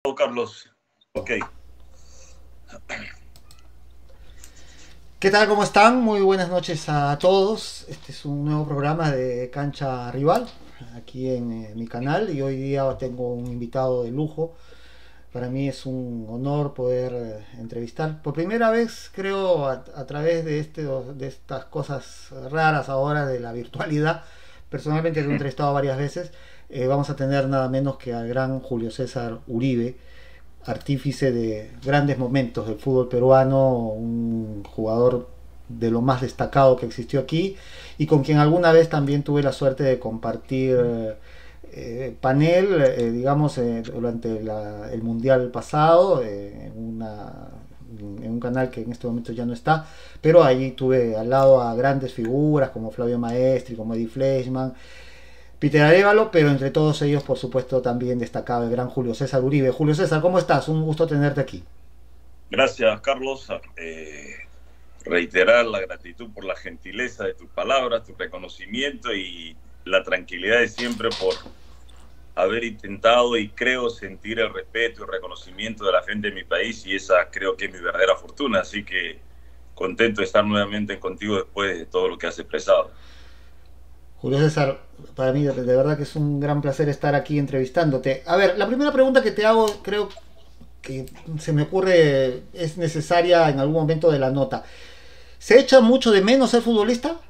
Carlos. Ok. ¿Qué tal? ¿Cómo están? Muy buenas noches a todos. Este es un nuevo programa de Cancha Rival aquí en mi canal y hoy día tengo un invitado de lujo. Para mí es un honor poder entrevistar por primera vez, creo, a través de estas cosas raras ahora de la virtualidad. Personalmente lo he entrevistado varias veces. Vamos a tener nada menos que al gran Julio César Uribe, artífice de grandes momentos del fútbol peruano, un jugador de lo más destacado que existió aquí y con quien alguna vez también tuve la suerte de compartir panel, digamos, durante el mundial pasado, en un canal que en este momento ya no está, pero allí tuve al lado a grandes figuras como Flavio Maestri, como Eddie Fleischmann, Peter Arevalo, pero entre todos ellos, por supuesto, también destacaba el gran Julio César Uribe. Julio César, ¿cómo estás? Un gusto tenerte aquí. Gracias, Carlos. Reiterar la gratitud por la gentileza de tus palabras, tu reconocimiento y la tranquilidad de siempre por haber intentado y creo sentir el respeto y reconocimiento de la gente de mi país, y esa creo que es mi verdadera fortuna. Así que contento de estar nuevamente contigo después de todo lo que has expresado. Julio César, para mí de verdad que es un gran placer estar aquí entrevistándote. A ver, la primera pregunta que te hago, creo que se me ocurre, es necesaria en algún momento de la nota. ¿Se echa mucho de menos ser futbolista?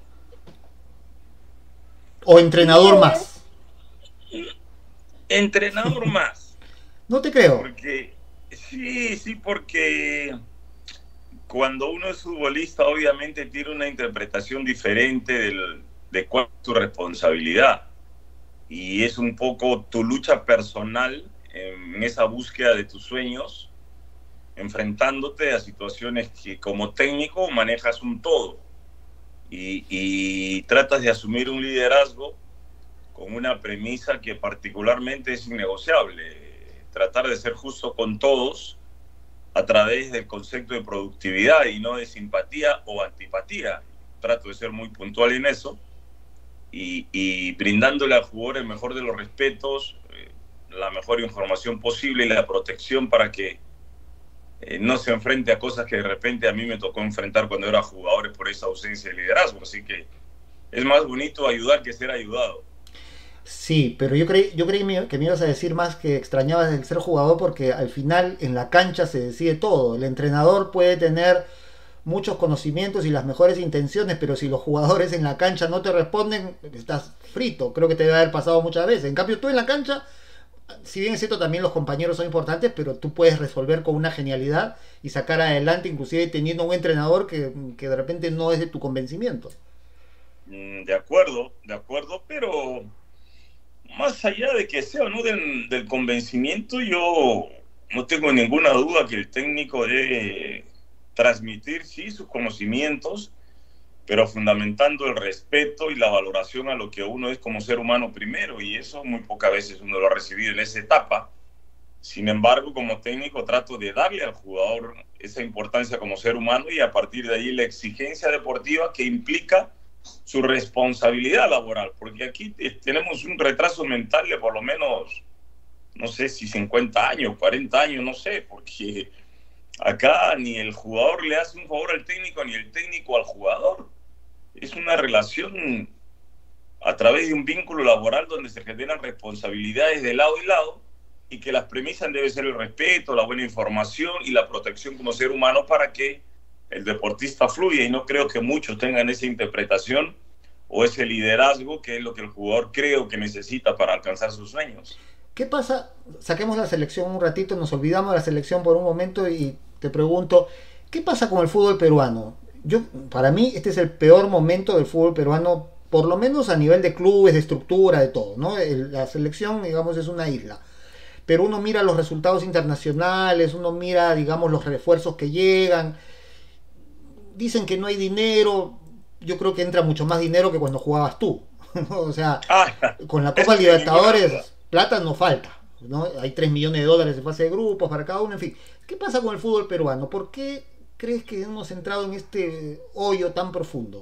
¿O entrenador No, más? entrenador más. No te creo. Porque, sí, porque cuando uno es futbolista, obviamente tiene una interpretación diferente de cuál es tu responsabilidad. Y es un poco tu lucha personal en esa búsqueda de tus sueños, enfrentándote a situaciones que como técnico manejas un todo y tratas de asumir un liderazgo con una premisa que particularmente es innegociable: tratar de ser justo con todos a través del concepto de productividad y no de simpatía o antipatía. Trato de ser muy puntual en eso y brindándole al jugador el mejor de los respetos, la mejor información posible y la protección para que no se enfrente a cosas que de repente a mí me tocó enfrentar cuando era jugador por esa ausencia de liderazgo. Así que es más bonito ayudar que ser ayudado. Sí, pero yo creí que me ibas a decir más que extrañabas el ser jugador porque al final en la cancha se decide todo. El entrenador puede tener muchos conocimientos y las mejores intenciones, pero si los jugadores en la cancha no te responden, estás frito. Creo que te debe haber pasado muchas veces. En cambio, tú en la cancha, si bien es cierto, también los compañeros son importantes, pero tú puedes resolver con una genialidad y sacar adelante, inclusive teniendo un entrenador que de repente no es de tu convencimiento. De acuerdo, pero más allá de que sea o no del convencimiento, yo no tengo ninguna duda que el técnico debe transmitir, sí, sus conocimientos, pero fundamentando el respeto y la valoración a lo que uno es como ser humano primero, y eso muy pocas veces uno lo ha recibido en esa etapa. Sin embargo, como técnico trato de darle al jugador esa importancia como ser humano y a partir de ahí la exigencia deportiva que implica su responsabilidad laboral, porque aquí tenemos un retraso mental de por lo menos, no sé si 50 años, 40 años, no sé, porque acá ni el jugador le hace un favor al técnico ni el técnico al jugador. Es una relación a través de un vínculo laboral donde se generan responsabilidades de lado y lado, y que las premisas deben ser el respeto, la buena información y la protección como ser humano para que el deportista fluya. Y no creo que muchos tengan esa interpretación o ese liderazgo que es lo que el jugador creo que necesita para alcanzar sus sueños. ¿Qué pasa? Saquemos la selección un ratito, nos olvidamos de la selección por un momento y te pregunto, ¿qué pasa con el fútbol peruano? Para mí, este es el peor momento del fútbol peruano, por lo menos a nivel de clubes, de estructura, de todo, ¿no? La selección, digamos, es una isla. Pero uno mira los resultados internacionales, uno mira, digamos, los refuerzos que llegan. Dicen que no hay dinero. Yo creo que entra mucho más dinero que cuando jugabas tú. O sea, Ah, con la Copa eso sin ninguna duda. Libertadores, plata no falta. ¿No? Hay 3 millones de dólares en fase de grupos para cada uno, en fin. ¿Qué pasa con el fútbol peruano? ¿Por qué crees que hemos entrado en este hoyo tan profundo?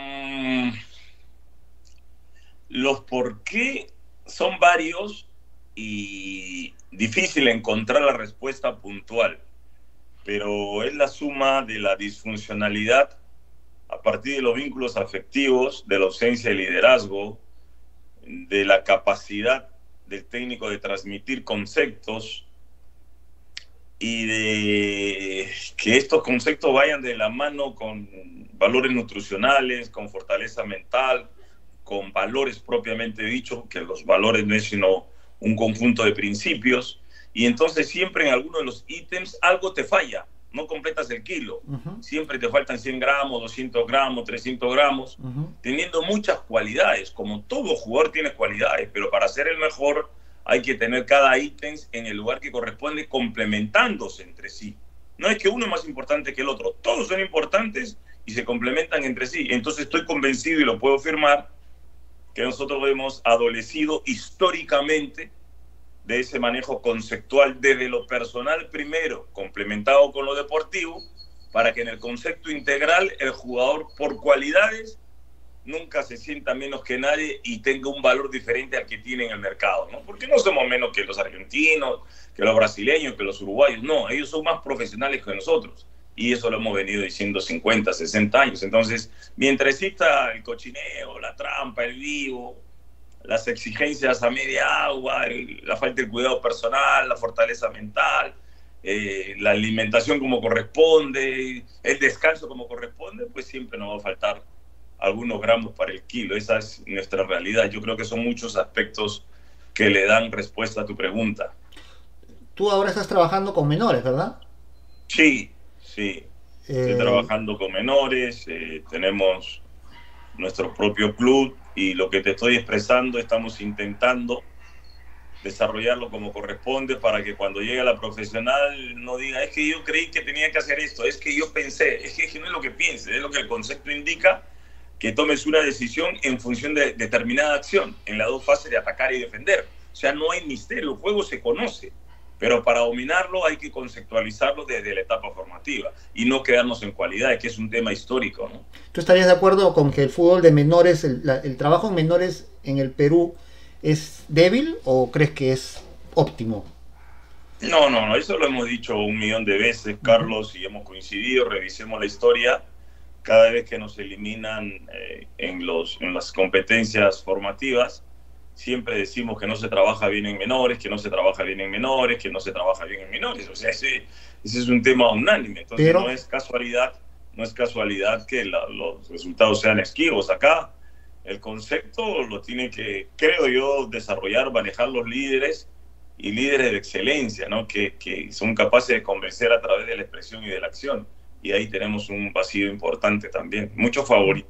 Mm, los por qué son varios, y difícil encontrar la respuesta puntual, pero es la suma de la disfuncionalidad a partir de los vínculos afectivos, de la ausencia de liderazgo, de la capacidad del técnico de transmitir conceptos y de que estos conceptos vayan de la mano con valores nutricionales, con fortaleza mental, con valores propiamente dichos, que los valores no es sino un conjunto de principios, y entonces siempre en alguno de los ítems algo te falla, no completas el kilo, siempre te faltan 100 gramos, 200 gramos, 300 gramos, teniendo muchas cualidades, como todo jugador tiene cualidades, pero para ser el mejor hay que tener cada ítem en el lugar que corresponde, complementándose entre sí. No es que uno es más importante que el otro, todos son importantes y se complementan entre sí. Entonces estoy convencido, y lo puedo afirmar, que nosotros hemos adolecido históricamente de ese manejo conceptual desde lo personal primero, complementado con lo deportivo, para que en el concepto integral el jugador por cualidades nunca se sienta menos que nadie y tenga un valor diferente al que tiene en el mercado, ¿no? Porque no somos menos que los argentinos, que los brasileños, que los uruguayos, no, ellos son más profesionales que nosotros. Y eso lo hemos venido diciendo 50, 60 años. Entonces, mientras exista el cochineo, la trampa, el vivo, las exigencias a media agua, la falta de cuidado personal, la fortaleza mental, la alimentación como corresponde, el descanso como corresponde, pues siempre nos va a faltar algunos gramos para el kilo. Esa es nuestra realidad. Yo creo que son muchos aspectos que le dan respuesta a tu pregunta. Tú ahora estás trabajando con menores, ¿verdad? Sí, sí. Estoy trabajando con menores, tenemos nuestro propio club y lo que te estoy expresando estamos intentando desarrollarlo como corresponde para que cuando llegue a la profesional no diga, es que yo creí que tenía que hacer esto, es que yo pensé, es que no es lo que pienses, es lo que el concepto indica, que tomes una decisión en función de determinada acción, en las dos fases de atacar y defender. O sea, no hay misterio, el juego se conoce, pero para dominarlo hay que conceptualizarlo desde la etapa formativa y no quedarnos en cualidades, que es un tema histórico, ¿no? ¿Tú estarías de acuerdo con que el fútbol de menores, el trabajo en menores en el Perú es débil o crees que es óptimo? No, eso lo hemos dicho 1.000.000 de veces, Carlos, y hemos coincidido. Revisemos la historia. Cada vez que nos eliminan en las competencias formativas, siempre decimos que no se trabaja bien en menores, que no se trabaja bien en menores, que no se trabaja bien en menores. O sea, ese es un tema unánime. Entonces no es casualidad que los resultados sean esquivos. Acá el concepto lo tiene que, creo yo, desarrollar, manejar los líderes y líderes de excelencia, ¿no? Que son capaces de convencer a través de la expresión y de la acción. Y ahí tenemos un vacío importante también. Muchos favores,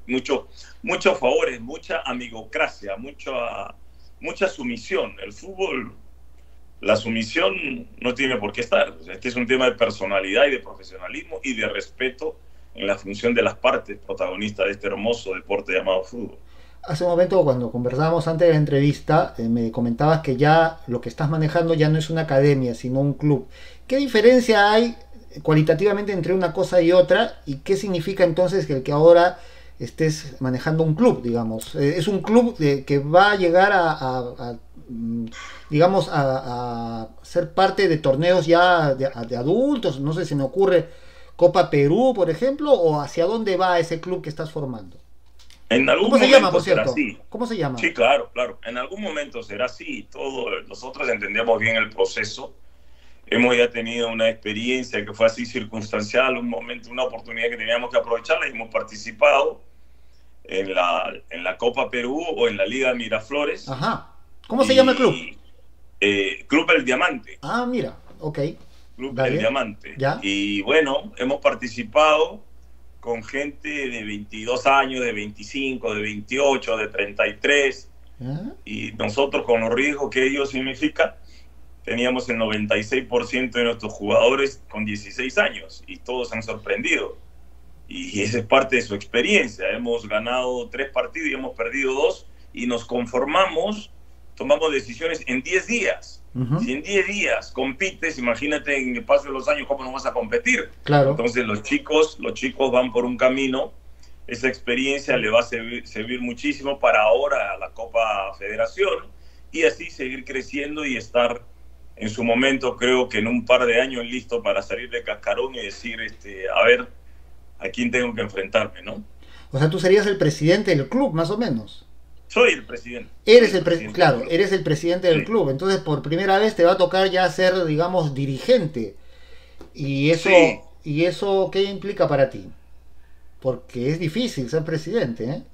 mucha amigocracia, mucha sumisión. El fútbol, la sumisión no tiene por qué estar. O sea, este es un tema de personalidad y de profesionalismo y de respeto en la función de las partes protagonistas de este hermoso deporte llamado fútbol. Hace un momento, cuando conversábamos antes de la entrevista, me comentabas que ya lo que estás manejando ya no es una academia, sino un club. ¿Qué diferencia hay cualitativamente entre una cosa y otra? ¿Y qué significa entonces que ahora estés manejando un club, digamos? ¿Es un club que va a llegar digamos, a ser parte de torneos ya de adultos? No sé, se me ocurre Copa Perú, por ejemplo, o hacia dónde va ese club que estás formando. En algún ¿Cómo se momento llama, por será cierto? así. ¿Cómo se llama? Sí, claro. En algún momento será así. Nosotros entendemos bien el proceso. Hemos ya tenido una experiencia que fue así circunstancial, un momento, una oportunidad que teníamos que aprovecharla y hemos participado en la Copa Perú o en la Liga Miraflores. Ajá. ¿Cómo se llama el club? Club El Diamante. Ah, mira, ok. Club Dale. El Diamante. ¿Ya? Y bueno, hemos participado con gente de 22 años, de 25, de 28, de 33. ¿Ah? Y nosotros, con los riesgos que ello significa, teníamos el 96% de nuestros jugadores con 16 años y todos han sorprendido. Y esa es parte de su experiencia. Hemos ganado 3 partidos y hemos perdido 2 y nos conformamos, tomamos decisiones en 10 días. Si en 10 días compites, imagínate en el paso de los años cómo no vas a competir. Claro. Entonces los chicos van por un camino. Esa experiencia le va a servir muchísimo para ahora la Copa Federación y así seguir creciendo y estar en su momento, creo que en un par de años, listo para salir de cascarón y decir, a ver, a quién tengo que enfrentarme, ¿no? O sea, tú serías el presidente del club, más o menos. Soy el presidente. Eres claro, eres el presidente del sí. club. Entonces, por primera vez te va a tocar ya ser, digamos, dirigente. Y eso, Sí. ¿y eso qué implica para ti? Porque es difícil ser presidente, ¿eh?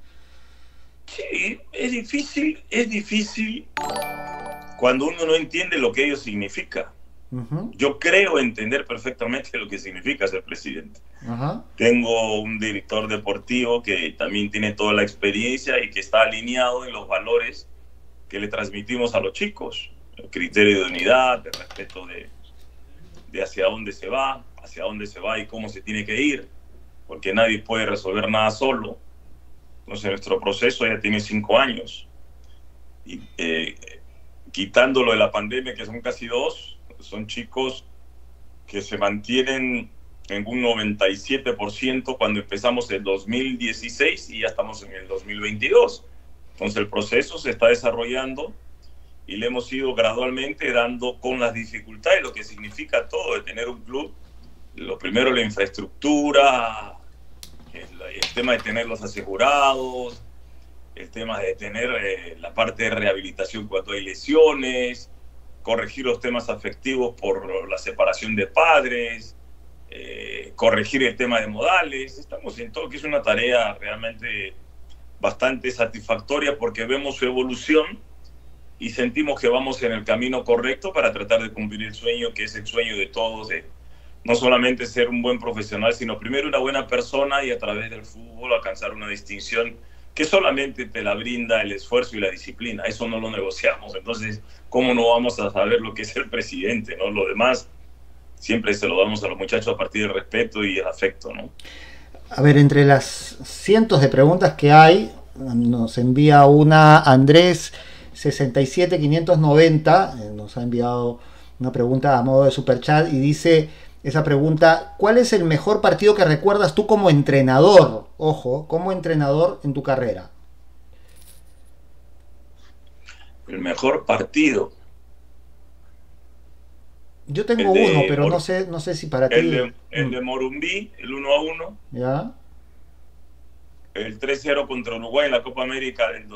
Sí, es difícil cuando uno no entiende lo que ello significa. Uh-huh. Yo creo entender perfectamente lo que significa ser presidente. Uh-huh. Tengo un director deportivo que también tiene toda la experiencia y que está alineado en los valores que le transmitimos a los chicos. El criterio de unidad, el respeto de hacia dónde se va y cómo se tiene que ir, porque nadie puede resolver nada solo. Entonces nuestro proceso ya tiene 5 años. Y quitándolo de la pandemia, que son casi 2, son chicos que se mantienen en un 97% cuando empezamos el 2016 y ya estamos en el 2022. Entonces el proceso se está desarrollando y le hemos ido gradualmente dando con las dificultades, lo que significa todo de tener un club. Lo primero, la infraestructura, el tema de tener los asegurados, el tema de tener la parte de rehabilitación cuando hay lesiones, corregir los temas afectivos por la separación de padres, corregir el tema de modales. Estamos en todo, que es una tarea realmente bastante satisfactoria porque vemos su evolución y sentimos que vamos en el camino correcto para tratar de cumplir el sueño, que es el sueño de todos, de no solamente ser un buen profesional, sino primero una buena persona y a través del fútbol alcanzar una distinción que solamente te la brinda el esfuerzo y la disciplina. Eso no lo negociamos. Entonces, ¿cómo no vamos a saber lo que es el presidente, ¿no? Lo demás siempre se lo damos a los muchachos a partir del respeto y el afecto, ¿no? A ver, entre las cientos de preguntas que hay, nos envía una Andrés 67590, nos ha enviado una pregunta a modo de superchat y dice esa pregunta: ¿cuál es el mejor partido que recuerdas tú como entrenador? Ojo, como entrenador en tu carrera. El mejor partido. Yo tengo uno, pero no sé si para ti. El de Morumbí, el 1-1. ¿Ya? El 3-0 contra Uruguay en la Copa América del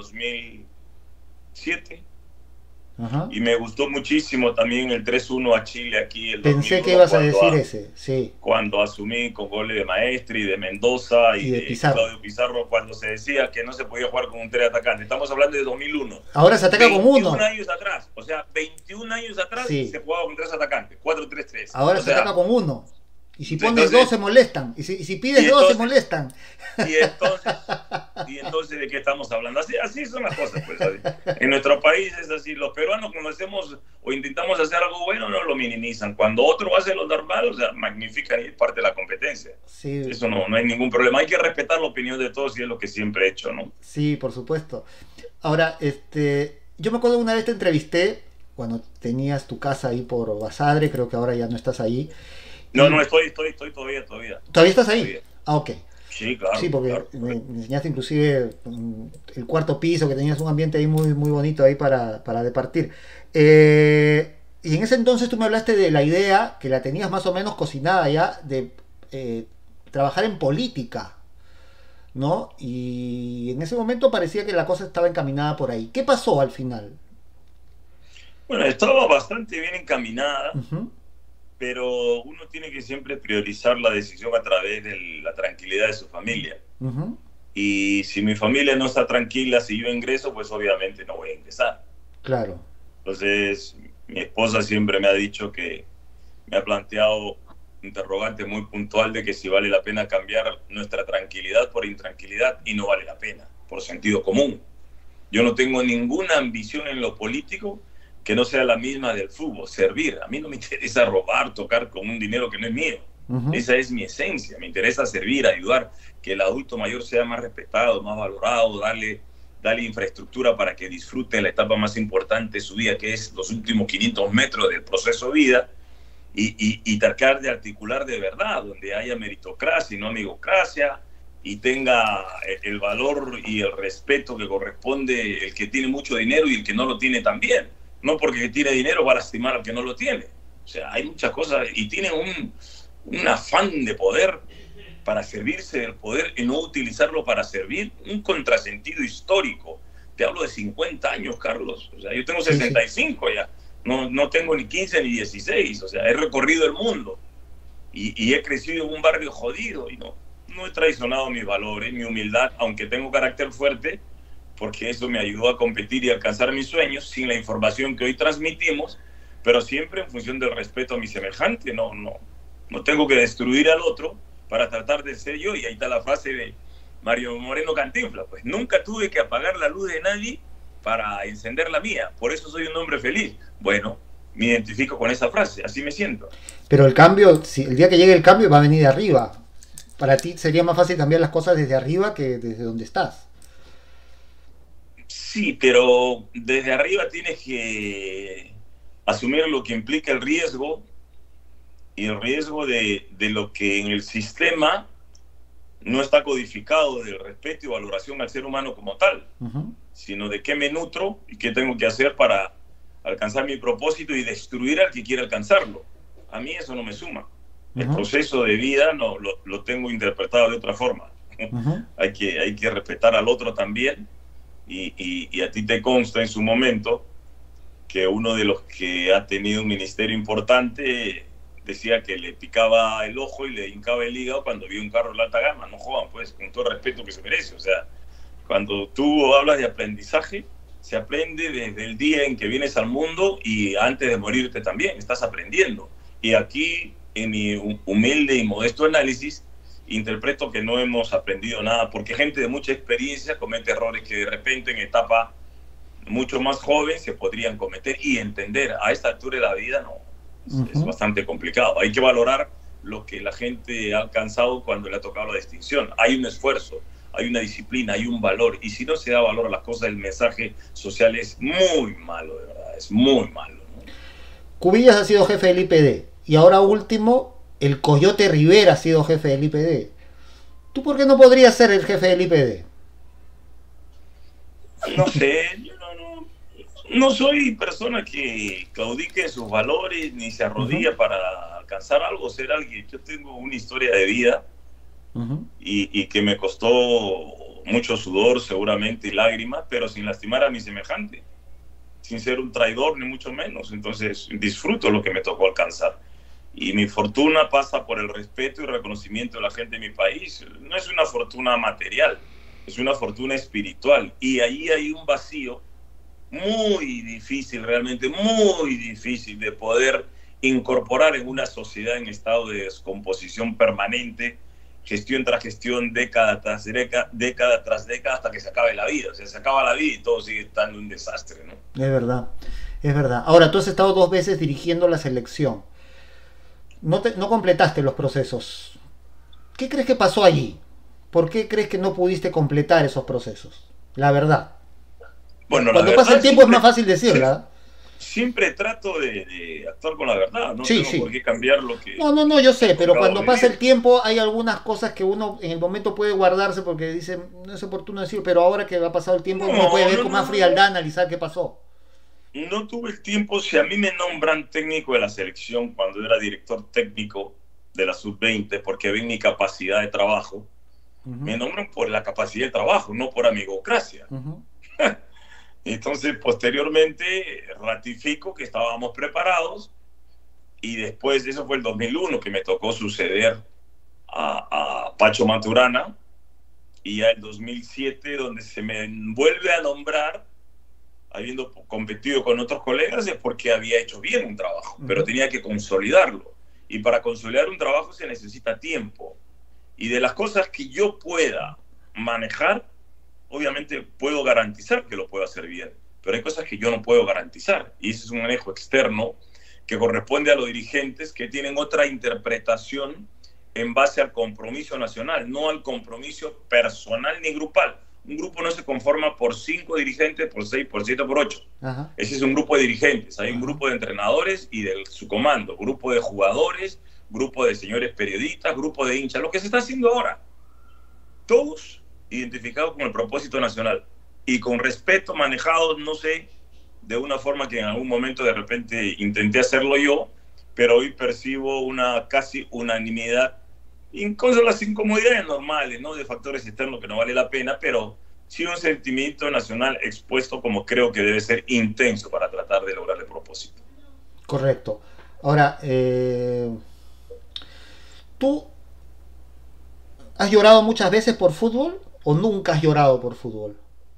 2007. Ajá. Y me gustó muchísimo también el 3-1 a Chile aquí. El Pensé que ibas a decir ese, sí. Cuando asumí con goles de Maestri, de Mendoza y de Claudio Pizarro, cuando se decía que no se podía jugar con un 3 atacante. Estamos hablando de 2001. Ahora se ataca con uno. 21 años atrás, o sea, 21 años atrás sí. Se jugaba con 3 atacantes, 4-3-3. Ahora se ataca con uno. Y si pones dos se molestan. Y si pides dos se molestan. Y entonces ¿de qué estamos hablando? Así son las cosas, pues. En nuestro país es así. Los peruanos cuando hacemos o intentamos hacer algo bueno no lo minimizan. Cuando otro hace lo normal, o sea, magnifican y es parte de la competencia. Sí. Eso no hay ningún problema. Hay que respetar la opinión de todos y es lo que siempre he hecho, ¿no? Sí, por supuesto. Ahora, yo me acuerdo una vez te entrevisté cuando tenías tu casa ahí por Basadre, creo que ahora ya no estás ahí. No, estoy todavía. ¿Todavía estás ahí? Todavía. Ah, ok. Sí, claro. Sí, porque claro. Me enseñaste inclusive el cuarto piso, que tenías un ambiente ahí muy, muy bonito ahí para departir. Y en ese entonces tú me hablaste de la idea, que la tenías más o menos cocinada ya, de trabajar en política, ¿no? Y en ese momento parecía que la cosa estaba encaminada por ahí. ¿Qué pasó al final? Bueno, estaba bastante bien encaminada. Uh-huh. Pero uno tiene que siempre priorizar la decisión a través de la tranquilidad de su familia. Uh-huh. Y si mi familia no está tranquila, si yo ingreso, pues obviamente no voy a ingresar. Claro. Entonces, mi esposa siempre me ha dicho que me ha planteado un interrogante muy puntual de que si vale la pena cambiar nuestra tranquilidad por intranquilidad, y no vale la pena, por sentido común. Yo no tengo ninguna ambición en lo político que no sea la misma del fútbol, servir. A mí no me interesa robar, tocar con un dinero que no es mío. Uh-huh. Esa es mi esencia. Me interesa servir, ayudar, que el adulto mayor sea más respetado, más valorado, darle infraestructura para que disfrute la etapa más importante de su vida, que es los últimos 500 metros del proceso de vida, y tratar de articular de verdad, donde haya meritocracia y no amigocracia, y tenga el valor y el respeto que corresponde el que tiene mucho dinero y el que no lo tiene también. No porque tiene dinero va a lastimar al que no lo tiene. O sea, hay muchas cosas y tiene un afán de poder para servirse del poder y no utilizarlo para servir, un contrasentido histórico. Te hablo de 50 años, Carlos. O sea, yo tengo 65 ya. No tengo ni 15 ni 16. O sea, he recorrido el mundo y he crecido en un barrio jodido y no he traicionado mis valores, mi humildad, aunque tengo carácter fuerte, porque eso me ayudó a competir y alcanzar mis sueños sin la información que hoy transmitimos, pero siempre en función del respeto a mi semejante. No tengo que destruir al otro para tratar de ser yo. Y ahí está la frase de Mario Moreno Cantinflas, pues nunca tuve que apagar la luz de nadie para encender la mía, por eso soy un hombre feliz. Bueno, me identifico con esa frase, así me siento. Pero el cambio, si el día que llegue el cambio va a venir de arriba. Para ti sería más fácil cambiar las cosas desde arriba que desde donde estás. Sí, pero desde arriba tienes que asumir lo que implica el riesgo, y el riesgo de lo que en el sistema no está codificado, del respeto y valoración al ser humano como tal, sino de qué me nutro y qué tengo que hacer para alcanzar mi propósito y destruir al que quiera alcanzarlo. A mí eso no me suma. El proceso de vida lo tengo interpretado de otra forma. Hay que respetar al otro también, y a ti te consta en su momento que uno de los que ha tenido un ministerio importante decía que le picaba el ojo y le hincaba el hígado cuando vio un carro de alta gama. No jodan, pues, con todo el respeto que se merece. O sea, cuando tú hablas de aprendizaje, se aprende desde el día en que vienes al mundo y antes de morirte también, estás aprendiendo. Y aquí, en mi humilde y modesto análisis, interpreto que no hemos aprendido nada, porque gente de mucha experiencia comete errores que de repente en etapa mucho más joven se podrían cometer y entender. A esta altura de la vida no. Es bastante complicado. Hay que valorar lo que la gente ha alcanzado cuando le ha tocado la distinción. Hay un esfuerzo, hay una disciplina, hay un valor. Y si no se da valor a las cosas, el mensaje social es muy malo, de verdad. Es muy malo, ¿no? Cubillas ha sido jefe del IPD. Y ahora último, el Coyote Rivera ha sido jefe del IPD. ¿Tú por qué no podrías ser el jefe del IPD? No sé, yo no soy persona que claudique sus valores ni se arrodilla para alcanzar algo, ser alguien. Yo tengo una historia de vida y que me costó mucho sudor seguramente y lágrimas, pero sin lastimar a mi semejante, sin ser un traidor ni mucho menos. Entonces disfruto lo que me tocó alcanzar. Y mi fortuna pasa por el respeto y reconocimiento de la gente de mi país. No es una fortuna material, es una fortuna espiritual. Y ahí hay un vacío muy difícil, realmente muy difícil de poder incorporar en una sociedad en estado de descomposición permanente, gestión tras gestión, década tras década, hasta que se acabe la vida. O sea, se acaba la vida y todo sigue estando un desastre, ¿no? Es verdad, es verdad. Ahora, tú has estado 2 veces dirigiendo la selección. No completaste los procesos. ¿Qué crees que pasó allí? ¿Por qué crees que no pudiste completar esos procesos? La verdad. Bueno, cuando pasa el tiempo siempre, es más fácil decirla. Siempre trato de actuar con la verdad, no sí, tengo sí. por qué cambiar lo que... No, yo sé, pero cuando pasa el tiempo hay algunas cosas que uno en el momento puede guardarse porque dice, no es oportuno decir, pero ahora que ha pasado el tiempo uno puede ver con más frialdad, analizar qué pasó. No tuve el tiempo. Si a mí me nombran técnico de la selección cuando era director técnico de la Sub-20, porque ven mi capacidad de trabajo, me nombran por la capacidad de trabajo, no por amigocracia. Entonces, posteriormente, ratifico que estábamos preparados, y después, eso fue el 2001, que me tocó suceder a Pacho Maturana, y ya el 2007, donde se me vuelve a nombrar, habiendo competido con otros colegas, es porque había hecho bien un trabajo, pero tenía que consolidarlo. Y para consolidar un trabajo se necesita tiempo. Y de las cosas que yo pueda manejar, obviamente puedo garantizar que lo puedo hacer bien, pero hay cosas que yo no puedo garantizar, y ese es un manejo externo que corresponde a los dirigentes, que tienen otra interpretación en base al compromiso nacional, no al compromiso personal ni grupal. Un grupo no se conforma por 5 dirigentes, por 6, por 7, por 8. Ese es un grupo de dirigentes. Hay un grupo de entrenadores y de su comando, grupo de jugadores, grupo de señores periodistas, grupo de hinchas, lo que se está haciendo ahora. todos identificados con el propósito nacional y con respeto manejados, no sé, de una forma que en algún momento de repente intenté hacerlo yo, pero hoy percibo una casi unanimidad, incluso las incomodidades normales, ¿no? De factores externos que no vale la pena, pero sí un sentimiento nacional expuesto como creo que debe ser intenso para tratar de lograr el propósito. Correcto. Ahora, ¿tú has llorado muchas veces por fútbol o nunca has llorado por fútbol?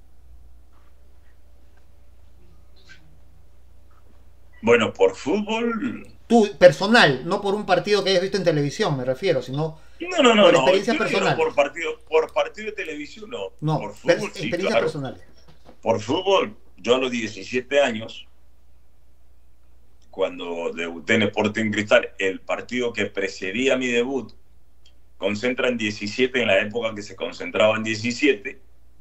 Bueno, por fútbol. Tú, personal, no por un partido que hayas visto en televisión, me refiero, sino por No. experiencias Yo no lloro personales. por partido de televisión, no. No, Por fútbol, sí, experiencias claro. personales. Por fútbol, yo a los 17 años, cuando debuté en Sporting Cristal, el partido que precedía mi debut, concentran 17 en la época que se concentraban 17,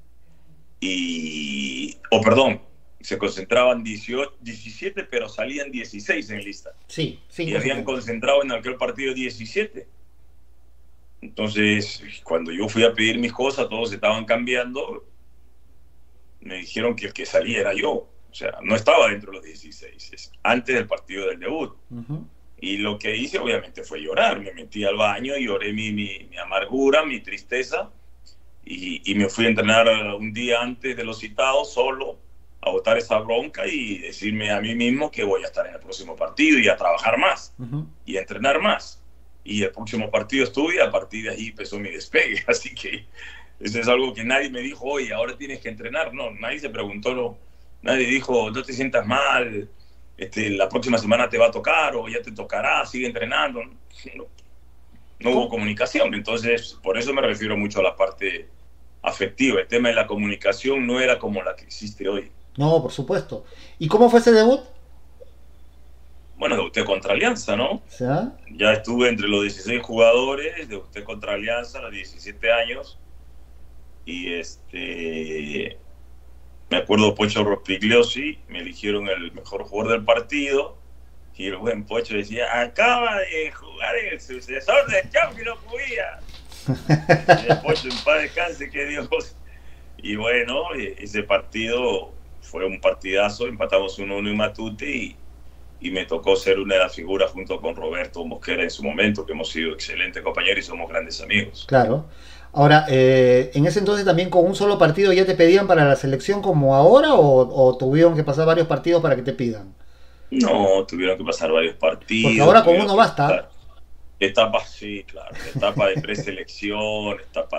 perdón, se concentraban 18, 17, pero salían 16 en lista. Sí, Y cinco habían suplentes. concentrado en aquel partido 17. Entonces, cuando yo fui a pedir mis cosas, todos estaban cambiando. Me dijeron que el que salía era yo. O sea, no estaba dentro de los 16, antes del partido del debut. Y lo que hice, obviamente, fue llorar. Me metí al baño y lloré mi amargura, mi tristeza. Y me fui a entrenar un día antes de los citados, solo, a botar esa bronca y decirme a mí mismo que voy a estar en el próximo partido y a trabajar más y a entrenar más. Y el próximo partido estuve y a partir de ahí empezó mi despegue. Así que eso es algo que nadie me dijo, oye, ahora tienes que entrenar. No, nadie se preguntó, no, nadie dijo, no te sientas mal, la próxima semana te va a tocar o ya te tocará, sigue entrenando. No hubo comunicación. Entonces, por eso me refiero mucho a la parte afectiva. El tema de la comunicación no era como la que existe hoy. No, por supuesto. ¿Y cómo fue ese debut? Bueno, debuté contra Alianza, ¿no? ¿Sí? Ya estuve entre los 16 jugadores, debuté contra Alianza a los 17 años. Y me acuerdo Pocho Rospigliosi, me eligieron el mejor jugador del partido. Y el buen Pocho decía, acaba de jugar el sucesor de Chau que no podía. Y el Pocho en paz descanse, que Dios. Y bueno, ese partido fue un partidazo, empatamos 1-1 en Matute y me tocó ser una de las figuras junto con Roberto Mosquera en su momento, que hemos sido excelentes compañeros y somos grandes amigos. Claro. Ahora, en ese entonces también con un solo partido ya te pedían para la selección como ahora o tuvieron que pasar varios partidos para que te pidan. No, tuvieron que pasar varios partidos. Porque ahora con uno basta. Etapa, sí, claro. Etapa de preselección, etapa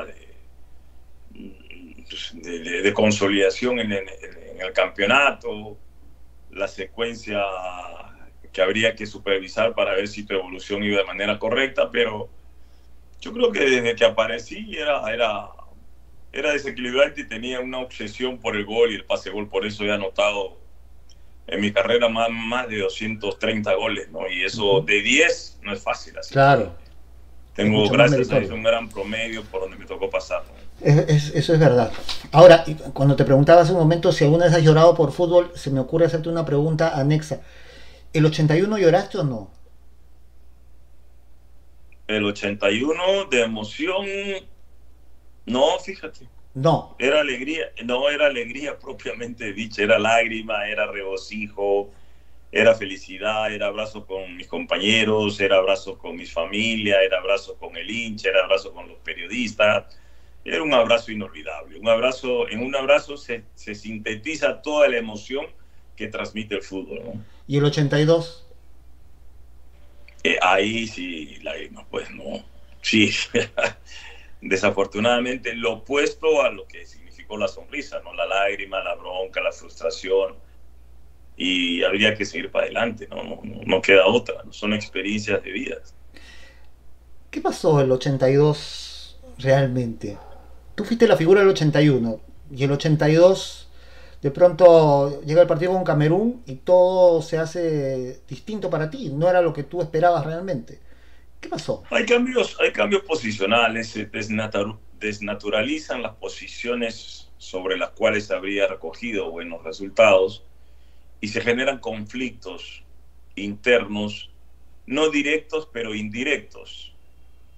de consolidación en el campeonato, la secuencia que habría que supervisar para ver si tu evolución iba de manera correcta, pero yo creo que desde que aparecí era desequilibrante y tenía una obsesión por el gol y el pase-gol, por eso he anotado en mi carrera más de 230 goles, ¿no? Y eso de 10 no es fácil. Así claro. tengo, gracias a Dios, un gran promedio por donde me tocó pasar, ¿no? Eso es verdad. Ahora, cuando te preguntaba hace un momento si alguna vez has llorado por fútbol, se me ocurre hacerte una pregunta anexa. ¿El 81 lloraste o no? El 81 de emoción, no, fíjate. No. Era alegría, no era alegría propiamente dicha, era lágrima, era regocijo, era felicidad, era abrazo con mis compañeros, era abrazo con mi familia, era abrazo con el hincha, era abrazo con los periodistas. Era un abrazo inolvidable. En un abrazo se sintetiza toda la emoción que transmite el fútbol, ¿no? ¿Y el 82? Ahí sí, lágrimas, pues no. Sí, desafortunadamente lo opuesto a lo que significó la sonrisa, ¿no? La lágrima, la bronca, la frustración. Y habría que seguir para adelante, ¿no? No queda otra, ¿no? Son experiencias de vida. ¿Qué pasó el 82 realmente? Tú fuiste la figura del 81 y el 82 de pronto llega el partido con Camerún y todo se hace distinto para ti, no era lo que tú esperabas realmente. ¿Qué pasó? Hay cambios posicionales, se desnaturalizan las posiciones sobre las cuales habría recogido buenos resultados y se generan conflictos internos, no directos pero indirectos,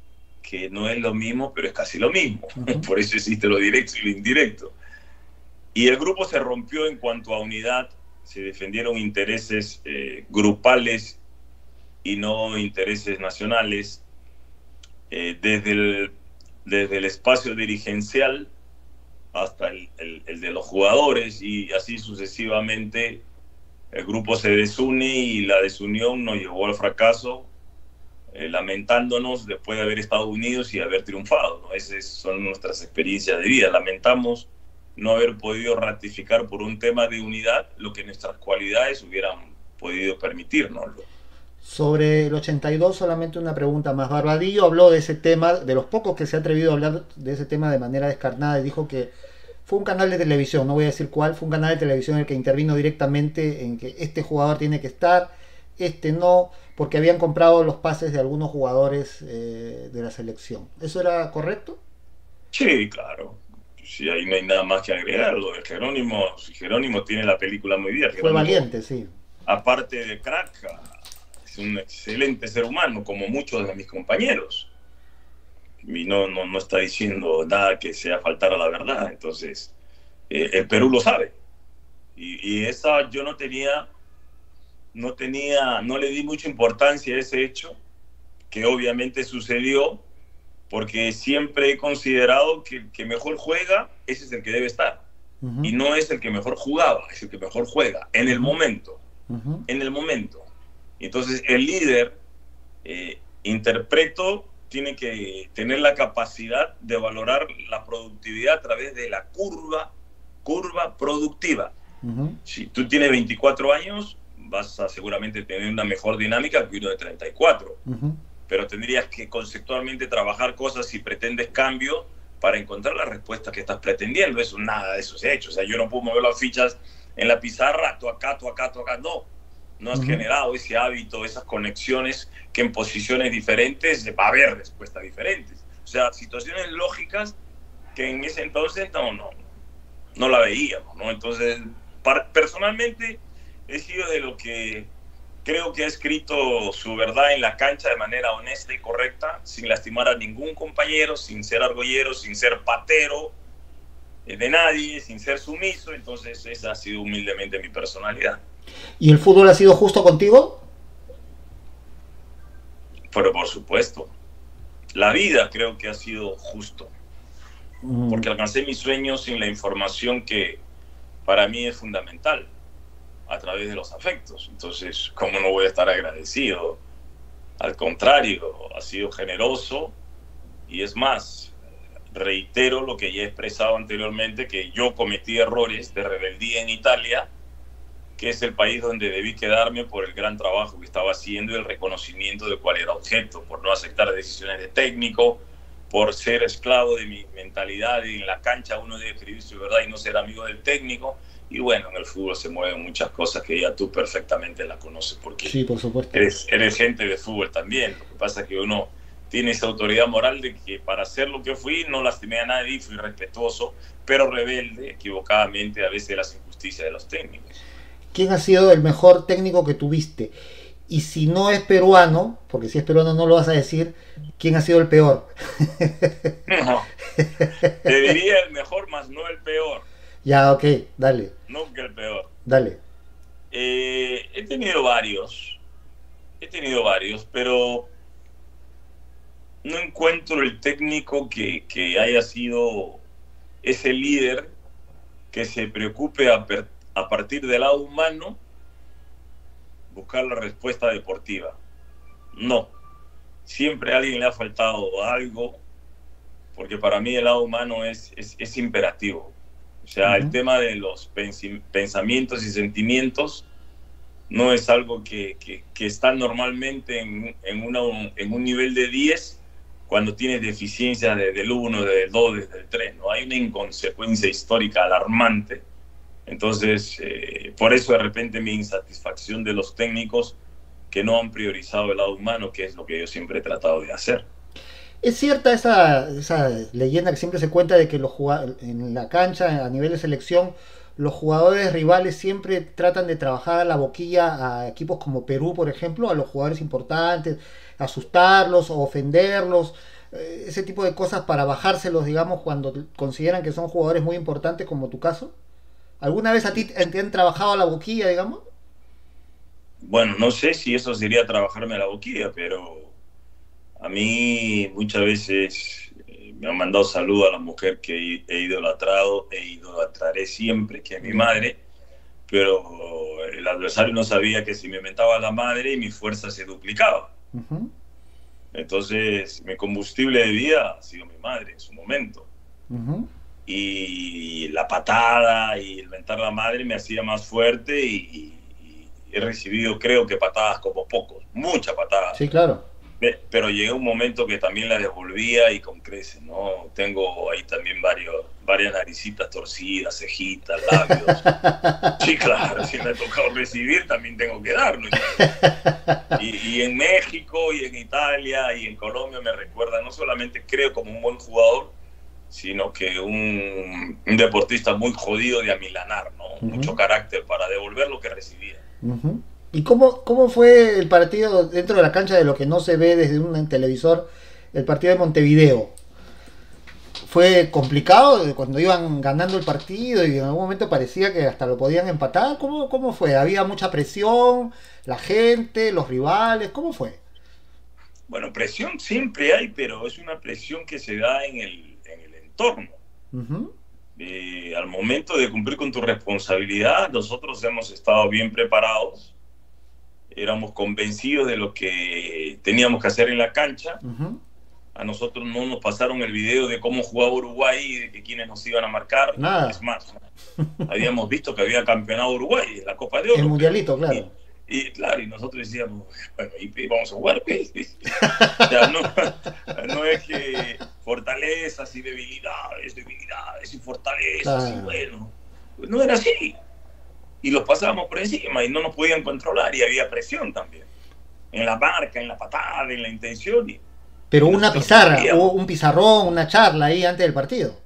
que no es lo mismo, pero es casi lo mismo. Ujú. Por eso existe lo directo y lo indirecto. Y el grupo se rompió en cuanto a unidad, se defendieron intereses grupales y no intereses nacionales, desde el espacio dirigencial hasta el de los jugadores, y así sucesivamente el grupo se desune y la desunión nos llevó al fracaso, lamentándonos después de haber estado unidos y haber triunfado, ¿no? Esas son nuestras experiencias de vida. Lamentamos no haber podido ratificar por un tema de unidad lo que nuestras cualidades hubieran podido permitirnos. Sobre el 82, solamente una pregunta más. Barbadillo habló de ese tema, de los pocos que se ha atrevido a hablar de ese tema de manera descarnada, y dijo que fue un canal de televisión, no voy a decir cuál, fue un canal de televisión en el que intervino directamente en que este jugador tiene que estar, este no, porque habían comprado los pases de algunos jugadores de la selección. ¿Eso era correcto? Sí, claro. Sí, ahí no hay nada más que agregar. Lo de Jerónimo, si Jerónimo tiene la película muy bien. Fue Jerónimo, valiente, sí. aparte de crack, es un excelente ser humano, como muchos de mis compañeros. Y no está diciendo nada que sea faltar a la verdad. Entonces, el Perú lo sabe. Y esa yo no le di mucha importancia a ese hecho, que obviamente sucedió, porque siempre he considerado que el que mejor juega, ese es el que debe estar. Uh-huh. Y no es el que mejor jugaba, es el que mejor juega, en el momento. Uh-huh. En el momento. Entonces, el líder, interpreto, tiene que tener la capacidad de valorar la productividad a través de la curva productiva. Uh-huh. Si tú tienes 24 años, vas a seguramente tener una mejor dinámica que uno de 34. Uh-huh. Pero tendrías que conceptualmente trabajar cosas si pretendes cambio para encontrar la respuesta que estás pretendiendo. Eso, nada de eso se ha hecho. O sea, yo no puedo mover las fichas en la pizarra, tú acá, tú acá, tú acá. No has generado ese hábito, esas conexiones que en posiciones diferentes va a haber respuestas diferentes. O sea, situaciones lógicas que en ese entonces no la veíamos, ¿no? Entonces, personalmente he sido de lo que creo que ha escrito su verdad en la cancha de manera honesta y correcta, sin lastimar a ningún compañero, sin ser argollero, sin ser patero de nadie, sin ser sumiso. Entonces esa ha sido humildemente mi personalidad. ¿Y el fútbol ha sido justo contigo? Pero por supuesto, la vida creo que ha sido justo, porque alcancé mis sueños sin la información que para mí es fundamental, a través de los afectos. Entonces, ¿cómo no voy a estar agradecido? Al contrario, ha sido generoso, y es más, reitero lo que ya he expresado anteriormente, que yo cometí errores de rebeldía en Italia, que es el país donde debí quedarme por el gran trabajo que estaba haciendo y el reconocimiento de cuál era objeto, por no aceptar decisiones de técnico, por ser esclavo de mi mentalidad, y en la cancha uno debe escribir su verdad y no ser amigo del técnico. Y bueno, en el fútbol se mueven muchas cosas que ya tú perfectamente la conoces, porque sí, por supuesto. Eres gente de fútbol también. Lo que pasa es que uno tiene esa autoridad moral de que para ser lo que fui, no lastimé a nadie, fui respetuoso, pero rebelde, equivocadamente, a veces de las injusticias de los técnicos. ¿Quién ha sido el mejor técnico que tuviste? Y si no es peruano, porque si es peruano no lo vas a decir, ¿quién ha sido el peor? No, te diría el mejor, más no el peor. Ya, ok, dale. Nunca el peor. Dale. He tenido varios, pero no encuentro el técnico que haya sido ese líder que se preocupe a partir del lado humano buscar la respuesta deportiva. No, siempre a alguien le ha faltado algo, porque para mí el lado humano es imperativo. O sea, el tema de los pensamientos y sentimientos no es algo que está normalmente en un nivel de 10 cuando tienes deficiencias del 1, del 2, del 3. ¿No? Hay una inconsecuencia histórica alarmante. Entonces, por eso de repente mi insatisfacción de los técnicos que no han priorizado el lado humano, que es lo que yo siempre he tratado de hacer. Es cierta esa leyenda que siempre se cuenta de que en la cancha, a nivel de selección, los jugadores rivales siempre tratan de trabajar a la boquilla a equipos como Perú, por ejemplo, a los jugadores importantes, asustarlos o ofenderlos. ese tipo de cosas para bajárselos, digamos, cuando consideran que son jugadores muy importantes, como tu caso? ¿Alguna vez a ti te han trabajado a la boquilla, digamos? Bueno, no sé si eso sería trabajarme a la boquilla, pero a mí muchas veces me han mandado saludos a la mujer que he idolatrado e idolatraré siempre, que es mi madre, pero el adversario no sabía que si me mentaba la madre, mi fuerza se duplicaba. Uh-huh. Entonces, mi combustible de vida ha sido mi madre en su momento. Uh-huh. Y la patada y el mentar a la madre me hacía más fuerte y he recibido, creo que patadas como pocos, muchas patadas. Sí, claro. Pero llegué a un momento que también la devolvía y con creces, ¿no? Tengo ahí también varias naricitas torcidas, cejitas, labios. Sí, claro, si me ha tocado recibir, también tengo que dar, ¿no? Y en México y en Italia y en Colombia me recuerdan, no solamente creo como un buen jugador, sino que un deportista muy jodido de amilanar, ¿no? Uh-huh. Mucho carácter para devolver lo que recibía. Uh-huh. ¿Y cómo fue el partido dentro de la cancha, de lo que no se ve desde un televisor, el partido de Montevideo? ¿Fue complicado cuando iban ganando el partido y en algún momento parecía que hasta lo podían empatar? ¿Cómo fue? ¿Había mucha presión? ¿La gente? ¿Los rivales? ¿Cómo fue? Bueno, presión siempre hay, pero es una presión que se da en el entorno. Uh-huh. Al momento de cumplir con tu responsabilidad, nosotros hemos estado bien preparados. Éramos convencidos de lo que teníamos que hacer en la cancha. Uh-huh. A nosotros no nos pasaron el video de cómo jugaba Uruguay y de que quiénes nos iban a marcar. Nada. Es más, habíamos visto que había campeonado Uruguay en la Copa de Oro. El mundialito, claro. Y claro, y nosotros decíamos, bueno, y vamos a jugar. O sea, no es que fortalezas y debilidades y fortalezas, claro. Y bueno, pues no era así. Y los pasábamos por encima y no nos podían controlar y había presión también. En la marca, en la patada, en la intención. Pero una pizarra, o un pizarrón, una charla ahí antes del partido.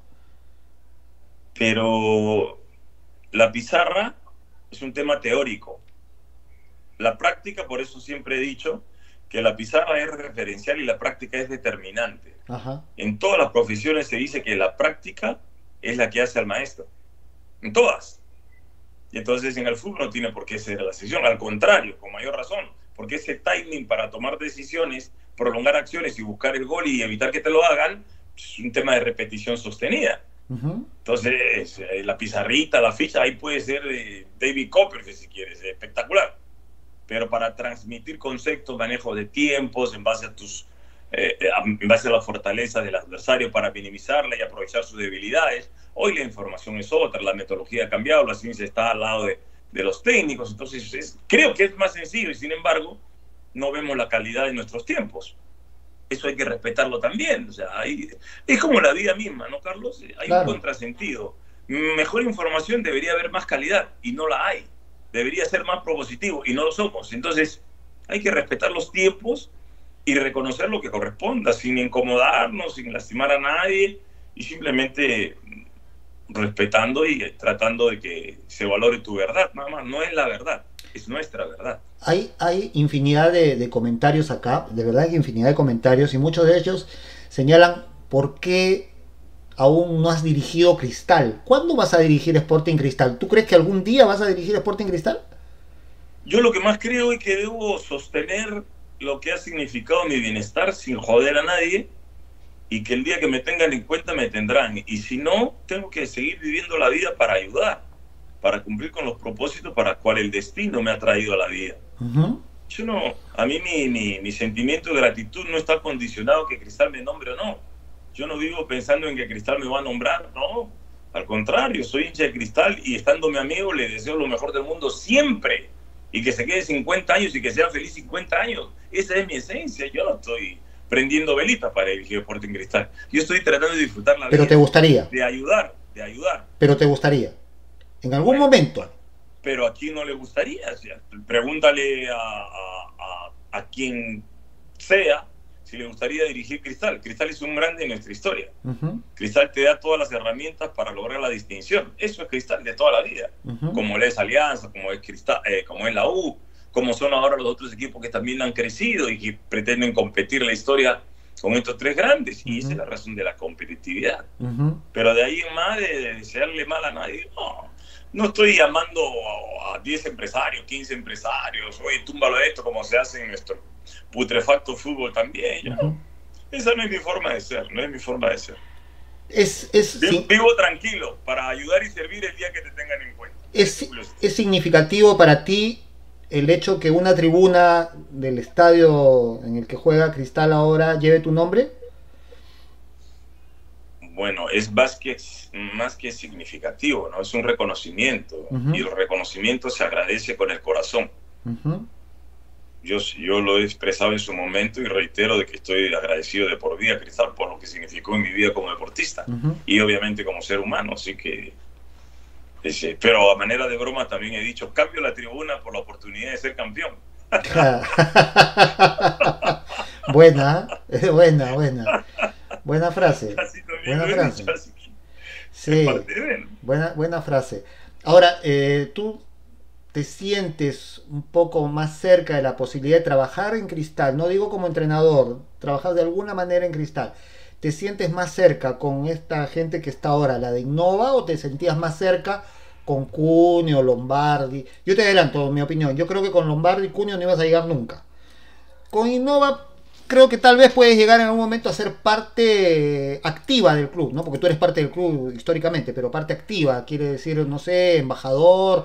Pero la pizarra es un tema teórico. La práctica, por eso siempre he dicho que la pizarra es referencial y la práctica es determinante. Ajá. En todas las profesiones se dice que la práctica es la que hace al maestro. En todas. Y entonces en el fútbol no tiene por qué ser la sesión, al contrario, con mayor razón, porque ese timing para tomar decisiones, prolongar acciones y buscar el gol y evitar que te lo hagan, es un tema de repetición sostenida. Uh-huh. Entonces, la pizarrita, la ficha, ahí puede ser David Copperfield si quieres, espectacular. Pero para transmitir conceptos, manejo de tiempos, en base a en base a la fortaleza del adversario para minimizarla y aprovechar sus debilidades. Hoy la información es otra, la metodología ha cambiado, la ciencia está al lado de los técnicos, entonces creo que es más sencillo y sin embargo no vemos la calidad de nuestros tiempos. Eso hay que respetarlo también, o sea, es como la vida misma, ¿no, Carlos? Hay claro. Un contrasentido. Mejor información, debería haber más calidad y no la hay. Debería ser más propositivo y no lo somos. Entonces hay que respetar los tiempos y reconocer lo que corresponda, sin incomodarnos, sin lastimar a nadie y simplemente respetando y tratando de que se valore tu verdad, nada más. No es la verdad, es nuestra verdad. Hay infinidad de comentarios acá, de verdad que infinidad de comentarios, y muchos de ellos señalan por qué aún no has dirigido Cristal. ¿Cuándo vas a dirigir Sporting Cristal? ¿Tú crees que algún día vas a dirigir Sporting Cristal? Yo lo que más creo es que debo sostener lo que ha significado mi bienestar sin joder a nadie, y que el día que me tengan en cuenta me tendrán. Y si no, tengo que seguir viviendo la vida para ayudar, para cumplir con los propósitos para los cuales el destino me ha traído a la vida. Uh-huh. A mí mi sentimiento de gratitud no está condicionado que Cristal me nombre o no. Yo no vivo pensando en que Cristal me va a nombrar, no. Al contrario, soy hincha de Cristal y estando mi amigo le deseo lo mejor del mundo siempre. Y que se quede 50 años y que sea feliz 50 años. Esa es mi esencia. Yo no estoy prendiendo velitas para dirigir Sporting Cristal. Yo estoy tratando de disfrutar la vida. Pero te gustaría. De ayudar. Pero te gustaría. En algún momento. Pero a quién no le gustaría. O sea, pregúntale a quien sea si le gustaría dirigir Cristal. Cristal es un grande en nuestra historia. Uh-huh. Cristal te da todas las herramientas para lograr la distinción. Eso es Cristal de toda la vida. Uh-huh. Como es Alianza, como es Cristal, como es la U, como son ahora los otros equipos que también han crecido y que pretenden competir en la historia son estos tres grandes, y esa es Ujú, la razón de la competitividad. ujú. Pero de ahí en más de desearle mal a nadie, no. No estoy llamando a 10 empresarios, 15 empresarios, oye, túmbalo esto como se hace en nuestro putrefacto fútbol también. Yo Ujú. no. Esa no es mi forma de ser, no es mi forma de ser. Sí, Vivo tranquilo para ayudar y servir el día que te tengan en cuenta. es significativo para ti el hecho que una tribuna del estadio en el que juega Cristal ahora lleve tu nombre. Bueno, es más que significativo, ¿no? Es un reconocimiento y Ujú, el reconocimiento se agradece con el corazón. ujú, Yo lo he expresado en su momento y reitero de que estoy agradecido de por vida, Cristal, por lo que significó en mi vida como deportista ujú. y obviamente como ser humano. Así que, pero a manera de broma también he dicho, cambio la tribuna por la oportunidad de ser campeón. Buena, buena, buena. Buena frase. Así también Buena lo he dicho, frase. así que es Sí, parte de él. buena frase. Ahora, ¿tú te sientes un poco más cerca de la posibilidad de trabajar en Cristal? No digo como entrenador, trabajar de alguna manera en Cristal. ¿Te sientes más cerca con esta gente que está ahora, la de Innova, o te sentías más cerca con Cunio, Lombardi? Yo te adelanto mi opinión. Yo creo que con Lombardi y Cunio no ibas a llegar nunca. Con Innova creo que tal vez puedes llegar en algún momento a ser parte activa del club, ¿no? Porque tú eres parte del club históricamente, pero parte activa, quiere decir, no sé, embajador,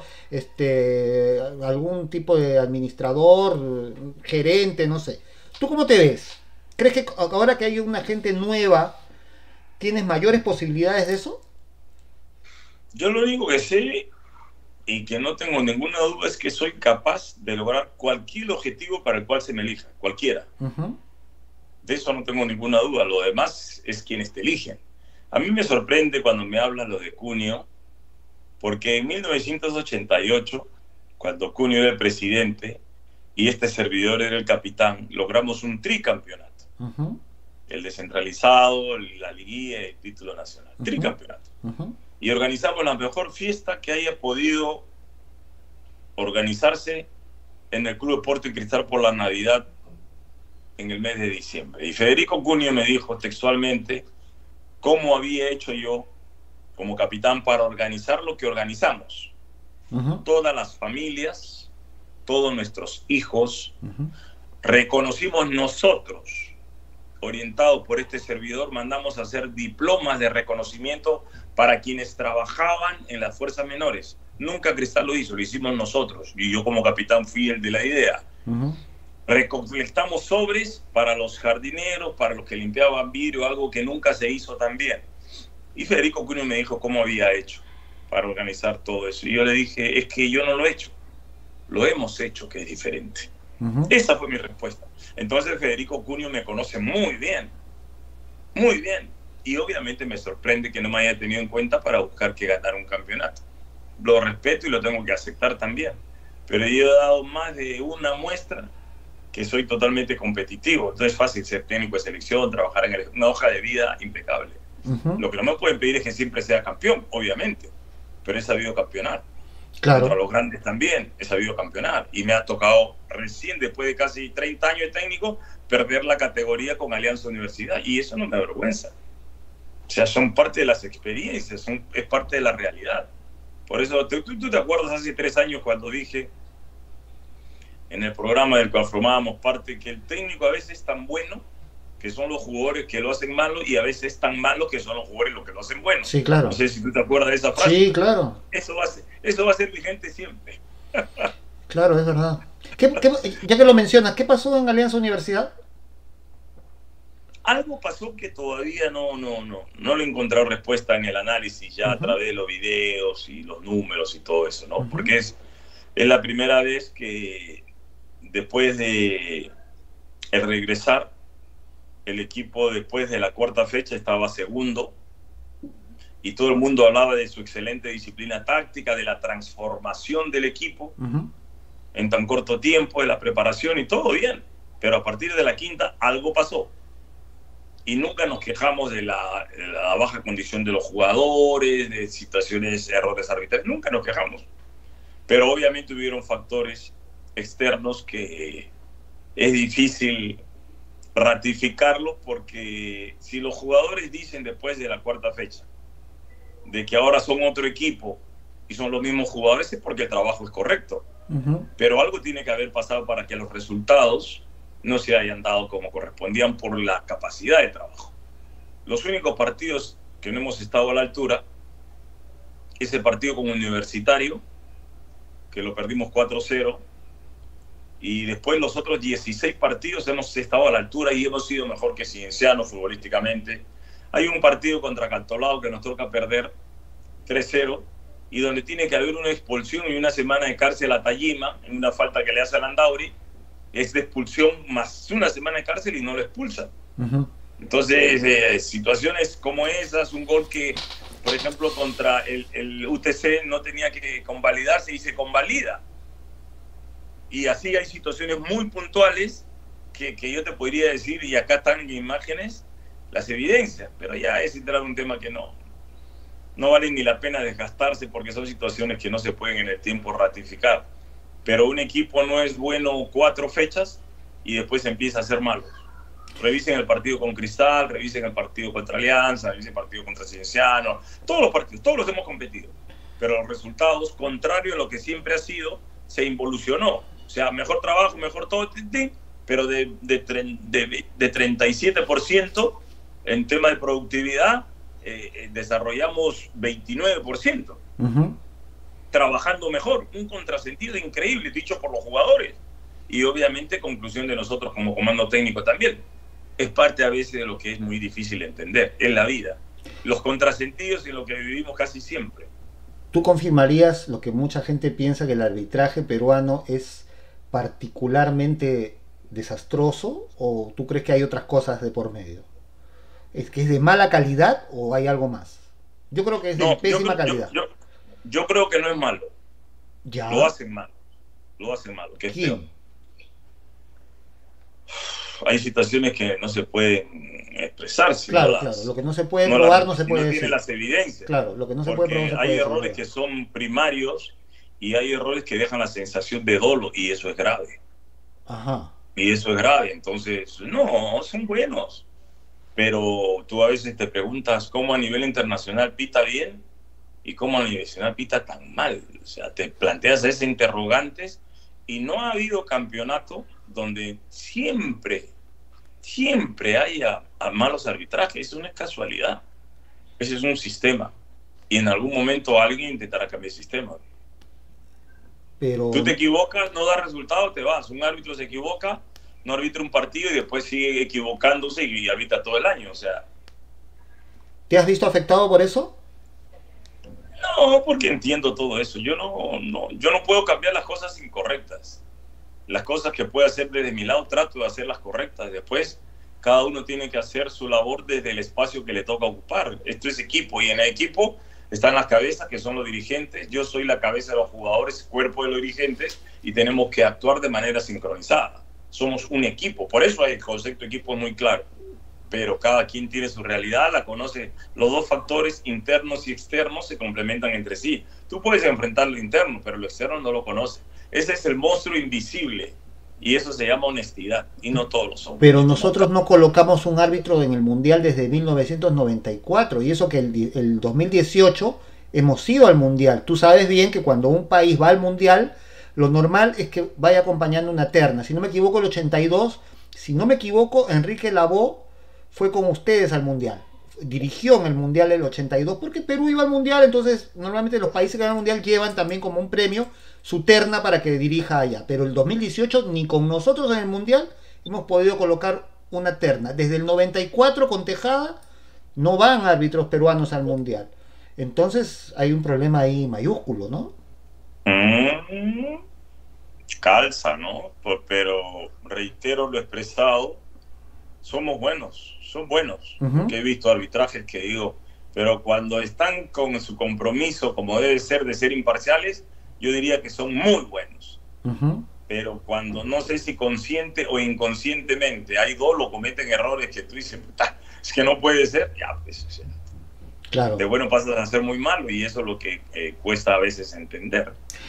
algún tipo de administrador, gerente, no sé. ¿Tú cómo te ves? ¿Crees que ahora que hay una gente nueva, tienes mayores posibilidades de eso? Yo lo único que sé y que no tengo ninguna duda es que soy capaz de lograr cualquier objetivo para el cual se me elija, cualquiera. Ujú, De eso no tengo ninguna duda. Lo demás es quienes te eligen. A mí me sorprende cuando me hablan lo de Cunio, porque en 1988, cuando Cunio era el presidente y este servidor era el capitán, logramos un tricampeonato. ujú, El descentralizado, la liguilla y el título nacional. ujú, Tricampeonato. ujú, Y organizamos la mejor fiesta que haya podido organizarse en el Club Deportes Cristal por la Navidad en el mes de diciembre. Y Federico Cunio me dijo textualmente cómo había hecho yo como capitán para organizar lo que organizamos. ujú, Todas las familias, todos nuestros hijos, ujú, reconocimos nosotros, orientados por este servidor, mandamos a hacer diplomas de reconocimiento para quienes trabajaban en las fuerzas menores. Nunca Cristal lo hizo, lo hicimos nosotros. Y yo como capitán fui el de la idea. ujú. Recolectamos sobres para los jardineros, para los que limpiaban vidrio, algo que nunca se hizo tan bien. Y Federico Cunio me dijo cómo había hecho para organizar todo eso. Y yo le dije, es que yo no lo he hecho, lo hemos hecho, que es diferente. Ujú. Esa fue mi respuesta. Entonces Federico Cunio me conoce muy bien, muy bien. Y obviamente me sorprende que no me haya tenido en cuenta para buscar que ganar un campeonato. Lo respeto y lo tengo que aceptar también. Pero yo he dado más de una muestra que soy totalmente competitivo. Entonces es fácil ser técnico de selección, trabajar en una hoja de vida impecable. Ujú. Lo que no me pueden pedir es que siempre sea campeón, obviamente, pero he sabido campeonar. Contra Claro. los grandes también he sabido campeonar. Y me ha tocado recién, después de casi 30 años de técnico, perder la categoría con Alianza Universidad. Y eso no me avergüenza. O sea, son parte de las experiencias, es parte de la realidad. Por eso, tú te acuerdas hace 3 años cuando dije en el programa del cual formábamos parte que el técnico a veces es tan bueno que son los jugadores que lo hacen malo y a veces es tan malo que son los jugadores los que lo hacen bueno. Sí, No claro. sé si tú te acuerdas de esa frase. Sí, claro. Eso va a ser vigente siempre. Claro, es verdad. Ya que lo mencionas, ¿qué pasó en Alianza Universidad? Algo pasó que todavía no le he encontrado respuesta en el análisis ya a Ujú, través de los videos y los números y todo eso, ¿no? ujú, Porque es la primera vez que después de el regresar, el equipo después de la cuarta fecha estaba segundo y todo el mundo hablaba de su excelente disciplina táctica, de la transformación del equipo ujú. en tan corto tiempo, de la preparación y todo bien. Pero a partir de la quinta algo pasó. Y nunca nos quejamos de la baja condición de los jugadores, de situaciones, errores arbitrarios, nunca nos quejamos. Pero obviamente hubieron factores externos que es difícil ratificarlo, porque si los jugadores dicen después de la cuarta fecha de que ahora son otro equipo y son los mismos jugadores, es porque el trabajo es correcto. Pero algo tiene que haber pasado para que los resultados no se hayan dado como correspondían por la capacidad de trabajo. Los únicos partidos que no hemos estado a la altura es el partido con Universitario, que lo perdimos 4-0, y después los otros 16 partidos hemos estado a la altura y hemos sido mejor que Cienciano futbolísticamente. Hay un partido contra Cantolao que nos toca perder 3-0 y donde tiene que haber una expulsión y una semana de cárcel a Tajima en una falta que le hace a Landauri. Es de expulsión más una semana de cárcel y no lo expulsan. Entonces, situaciones como esas, un gol que, por ejemplo, contra el UTC no tenía que convalidarse y se convalida. Y así hay situaciones muy puntuales que yo te podría decir, y acá están en imágenes las evidencias, pero ya es entrar un tema que no vale ni la pena desgastarse, porque son situaciones que no se pueden en el tiempo ratificar. Pero un equipo no es bueno 4 fechas y después empieza a ser malo. Revisen el partido con Cristal, revisen el partido contra Alianza, revisen el partido contra Cienciano, todos los partidos, todos los hemos competido. Pero los resultados, contrario a lo que siempre ha sido, se involucionó. O sea, mejor trabajo, mejor todo, pero de 37% en tema de productividad, desarrollamos 29%. Trabajando mejor, un contrasentido increíble, dicho por los jugadores. Y obviamente conclusión de nosotros como comando técnico también. Es parte a veces de lo que es muy difícil entender en la vida. Los contrasentidos en lo que vivimos casi siempre. ¿Tú confirmarías lo que mucha gente piensa, que el arbitraje peruano es particularmente desastroso, o tú crees que hay otras cosas de por medio? ¿Es que es de mala calidad o hay algo más? Yo creo que es de pésima calidad. Yo creo que no es malo. Ya. Lo hacen mal. Que es peor. Hay situaciones que no se pueden expresar. Claro. Lo que no se puede probar no se puede decir. No tiene las evidencias. Claro, lo que no se puede probar no se puede decir. Hay errores que son primarios y hay errores que dejan la sensación de dolo, y eso es grave. Y eso es grave. Entonces, no, son buenos. Pero tú a veces te preguntas cómo a nivel internacional pita bien y cómo a nivel nacional pita tan mal. O sea, te planteas esas interrogantes, y no ha habido campeonato donde siempre haya malos arbitrajes. Eso no es casualidad. Ese es un sistema. Y en algún momento alguien intentará cambiar el sistema. Pero tú te equivocas, no da resultado, te vas. Un árbitro se equivoca, no arbitra un partido y después sigue equivocándose y arbitra todo el año. O sea, ¿te has visto afectado por eso? No, porque entiendo todo eso. Yo no puedo cambiar las cosas incorrectas. Las cosas que puedo hacer desde mi lado, trato de hacerlas correctas. Después, cada uno tiene que hacer su labor desde el espacio que le toca ocupar. Esto es equipo, y en el equipo están las cabezas, que son los dirigentes. Yo soy la cabeza de los jugadores, cuerpo de los dirigentes, y tenemos que actuar de manera sincronizada. Somos un equipo. Por eso el concepto de equipo es muy claro. Pero cada quien tiene su realidad, la conoce. Los dos factores internos y externos se complementan entre sí. Tú puedes enfrentar lo interno, pero lo externo no lo conoce. Ese es el monstruo invisible, y eso se llama honestidad, y no todos lo son. Pero nosotros no colocamos un árbitro en el Mundial desde 1994, y eso que el 2018 hemos ido al Mundial. Tú sabes bien que cuando un país va al Mundial, lo normal es que vaya acompañando una terna. Si no me equivoco, el 82, si no me equivoco, Enrique Lavó fue con ustedes al Mundial, dirigió en el Mundial el 82, porque Perú iba al Mundial. Entonces normalmente los países que van al Mundial llevan también como un premio su terna para que dirija allá, pero el 2018 ni con nosotros en el Mundial hemos podido colocar una terna. Desde el 94 con Tejada no van árbitros peruanos al Mundial. Entonces hay un problema ahí mayúsculo, ¿no? Calza, ¿no? Pero reitero lo expresado, somos buenos, son buenos. Porque he visto arbitrajes que digo, pero cuando están con su compromiso, como debe ser, de ser imparciales, yo diría que son muy buenos. Pero cuando, no sé si consciente o inconscientemente, hay dolo, cometen errores que tú dices, es que no puede ser, ya, pues, o sea, claro. De bueno pasas a ser muy malo, y eso es lo que cuesta a veces entender.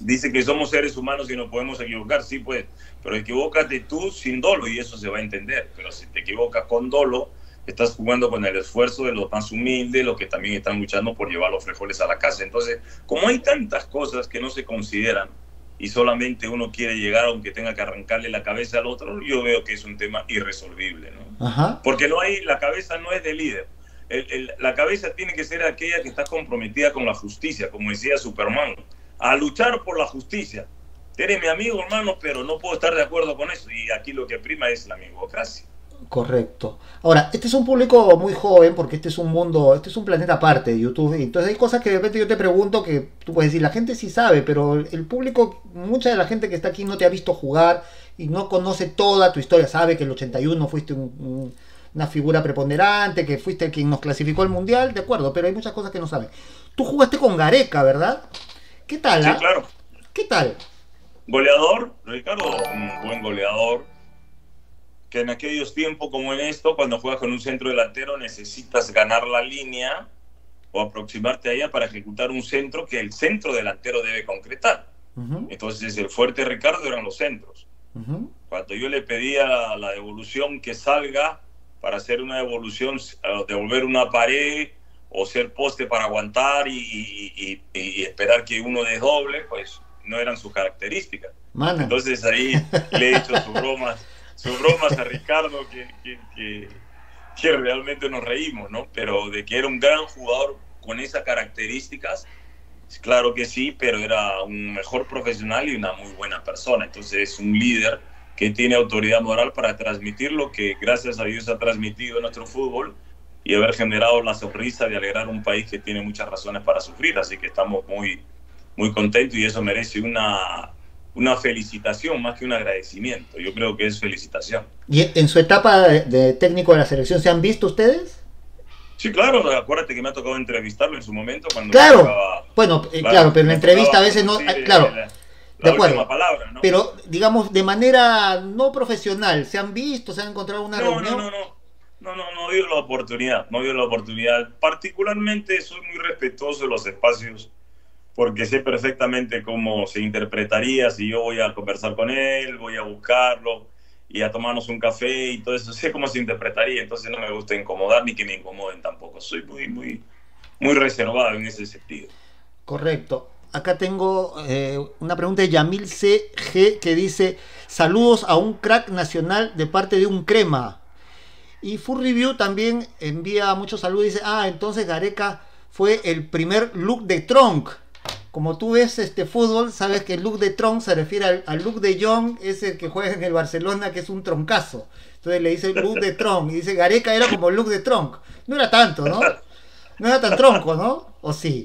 Dice que somos seres humanos y nos podemos equivocar, sí, pues, pero equivócate tú sin dolo y eso se va a entender. Pero si te equivocas con dolo, estás jugando con el esfuerzo de los más humildes, los que también están luchando por llevar los frijoles a la casa. Entonces, como hay tantas cosas que no se consideran y solamente uno quiere llegar aunque tenga que arrancarle la cabeza al otro, yo veo que es un tema irresoluble, ¿no? Ajá. Porque no hay, la cabeza no es de líder. La cabeza tiene que ser aquella que está comprometida con la justicia, como decía Superman, a luchar por la justicia. Eres mi amigo, hermano, pero no puedo estar de acuerdo con eso. Y aquí lo que prima es la amigocracia. Correcto. Ahora, este es un público muy joven porque este es un mundo, este es un planeta aparte de YouTube. Entonces hay cosas que de repente yo te pregunto que tú puedes decir, la gente sí sabe, pero el público, mucha de la gente que está aquí no te ha visto jugar y no conoce toda tu historia. Sabe que en el 81 fuiste una figura preponderante, que fuiste quien nos clasificó al Mundial, de acuerdo, pero hay muchas cosas que no saben. Tú jugaste con Gareca, ¿verdad? ¿Qué tal? Sí, claro. ¿Qué tal? Goleador, Ricardo, un buen goleador, que en aquellos tiempos como en esto, cuando juegas con un centro delantero necesitas ganar la línea o aproximarte a ella para ejecutar un centro que el centro delantero debe concretar. Entonces el fuerte Ricardo eran los centros. Cuando yo le pedía la devolución que salga para hacer una devolución, devolver una pared o ser poste para aguantar y esperar que uno desdoble, pues no eran sus características. Mana. Entonces ahí le he hecho sus bromas a Ricardo que realmente nos reímos, ¿no? Pero de que era un gran jugador con esas características, claro que sí, pero era un mejor profesional y una muy buena persona. Entonces es un líder que tiene autoridad moral para transmitir lo que gracias a Dios ha transmitido en nuestro fútbol y haber generado la sonrisa de alegrar un país que tiene muchas razones para sufrir. Así que estamos muy, muy contentos y eso merece una felicitación más que un agradecimiento. Yo creo que es felicitación. ¿Y en su etapa de técnico de la selección se han visto ustedes? Sí, claro, acuérdate que me ha tocado entrevistarlo en su momento cuando claro, tocaba, bueno, claro, pero en la entrevista a veces no, claro, de acuerdo, palabra, ¿no? Pero digamos de manera no profesional, ¿se han visto, se han encontrado una reunión? No dio la oportunidad, particularmente soy muy respetuoso de los espacios porque sé perfectamente cómo se interpretaría si yo voy a conversar con él, voy a buscarlo y a tomarnos un café y todo eso, sé cómo se interpretaría, entonces no me gusta incomodar ni que me incomoden tampoco, soy muy reservado en ese sentido. Correcto. Acá tengo una pregunta de Yamil CG que dice: saludos a un crack nacional de parte de un crema. Y Full Review también envía muchos saludos y dice: entonces Gareca fue el primer look de Tronc. Como tú ves este fútbol, sabes que el look de Tronc se refiere al look de Jong, es el que juega en el Barcelona, que es un troncazo. Entonces le dice look de Tronc y dice Gareca era como el look de Tronc. No era tanto, ¿no? No era tan tronco, ¿no? ¿O sí?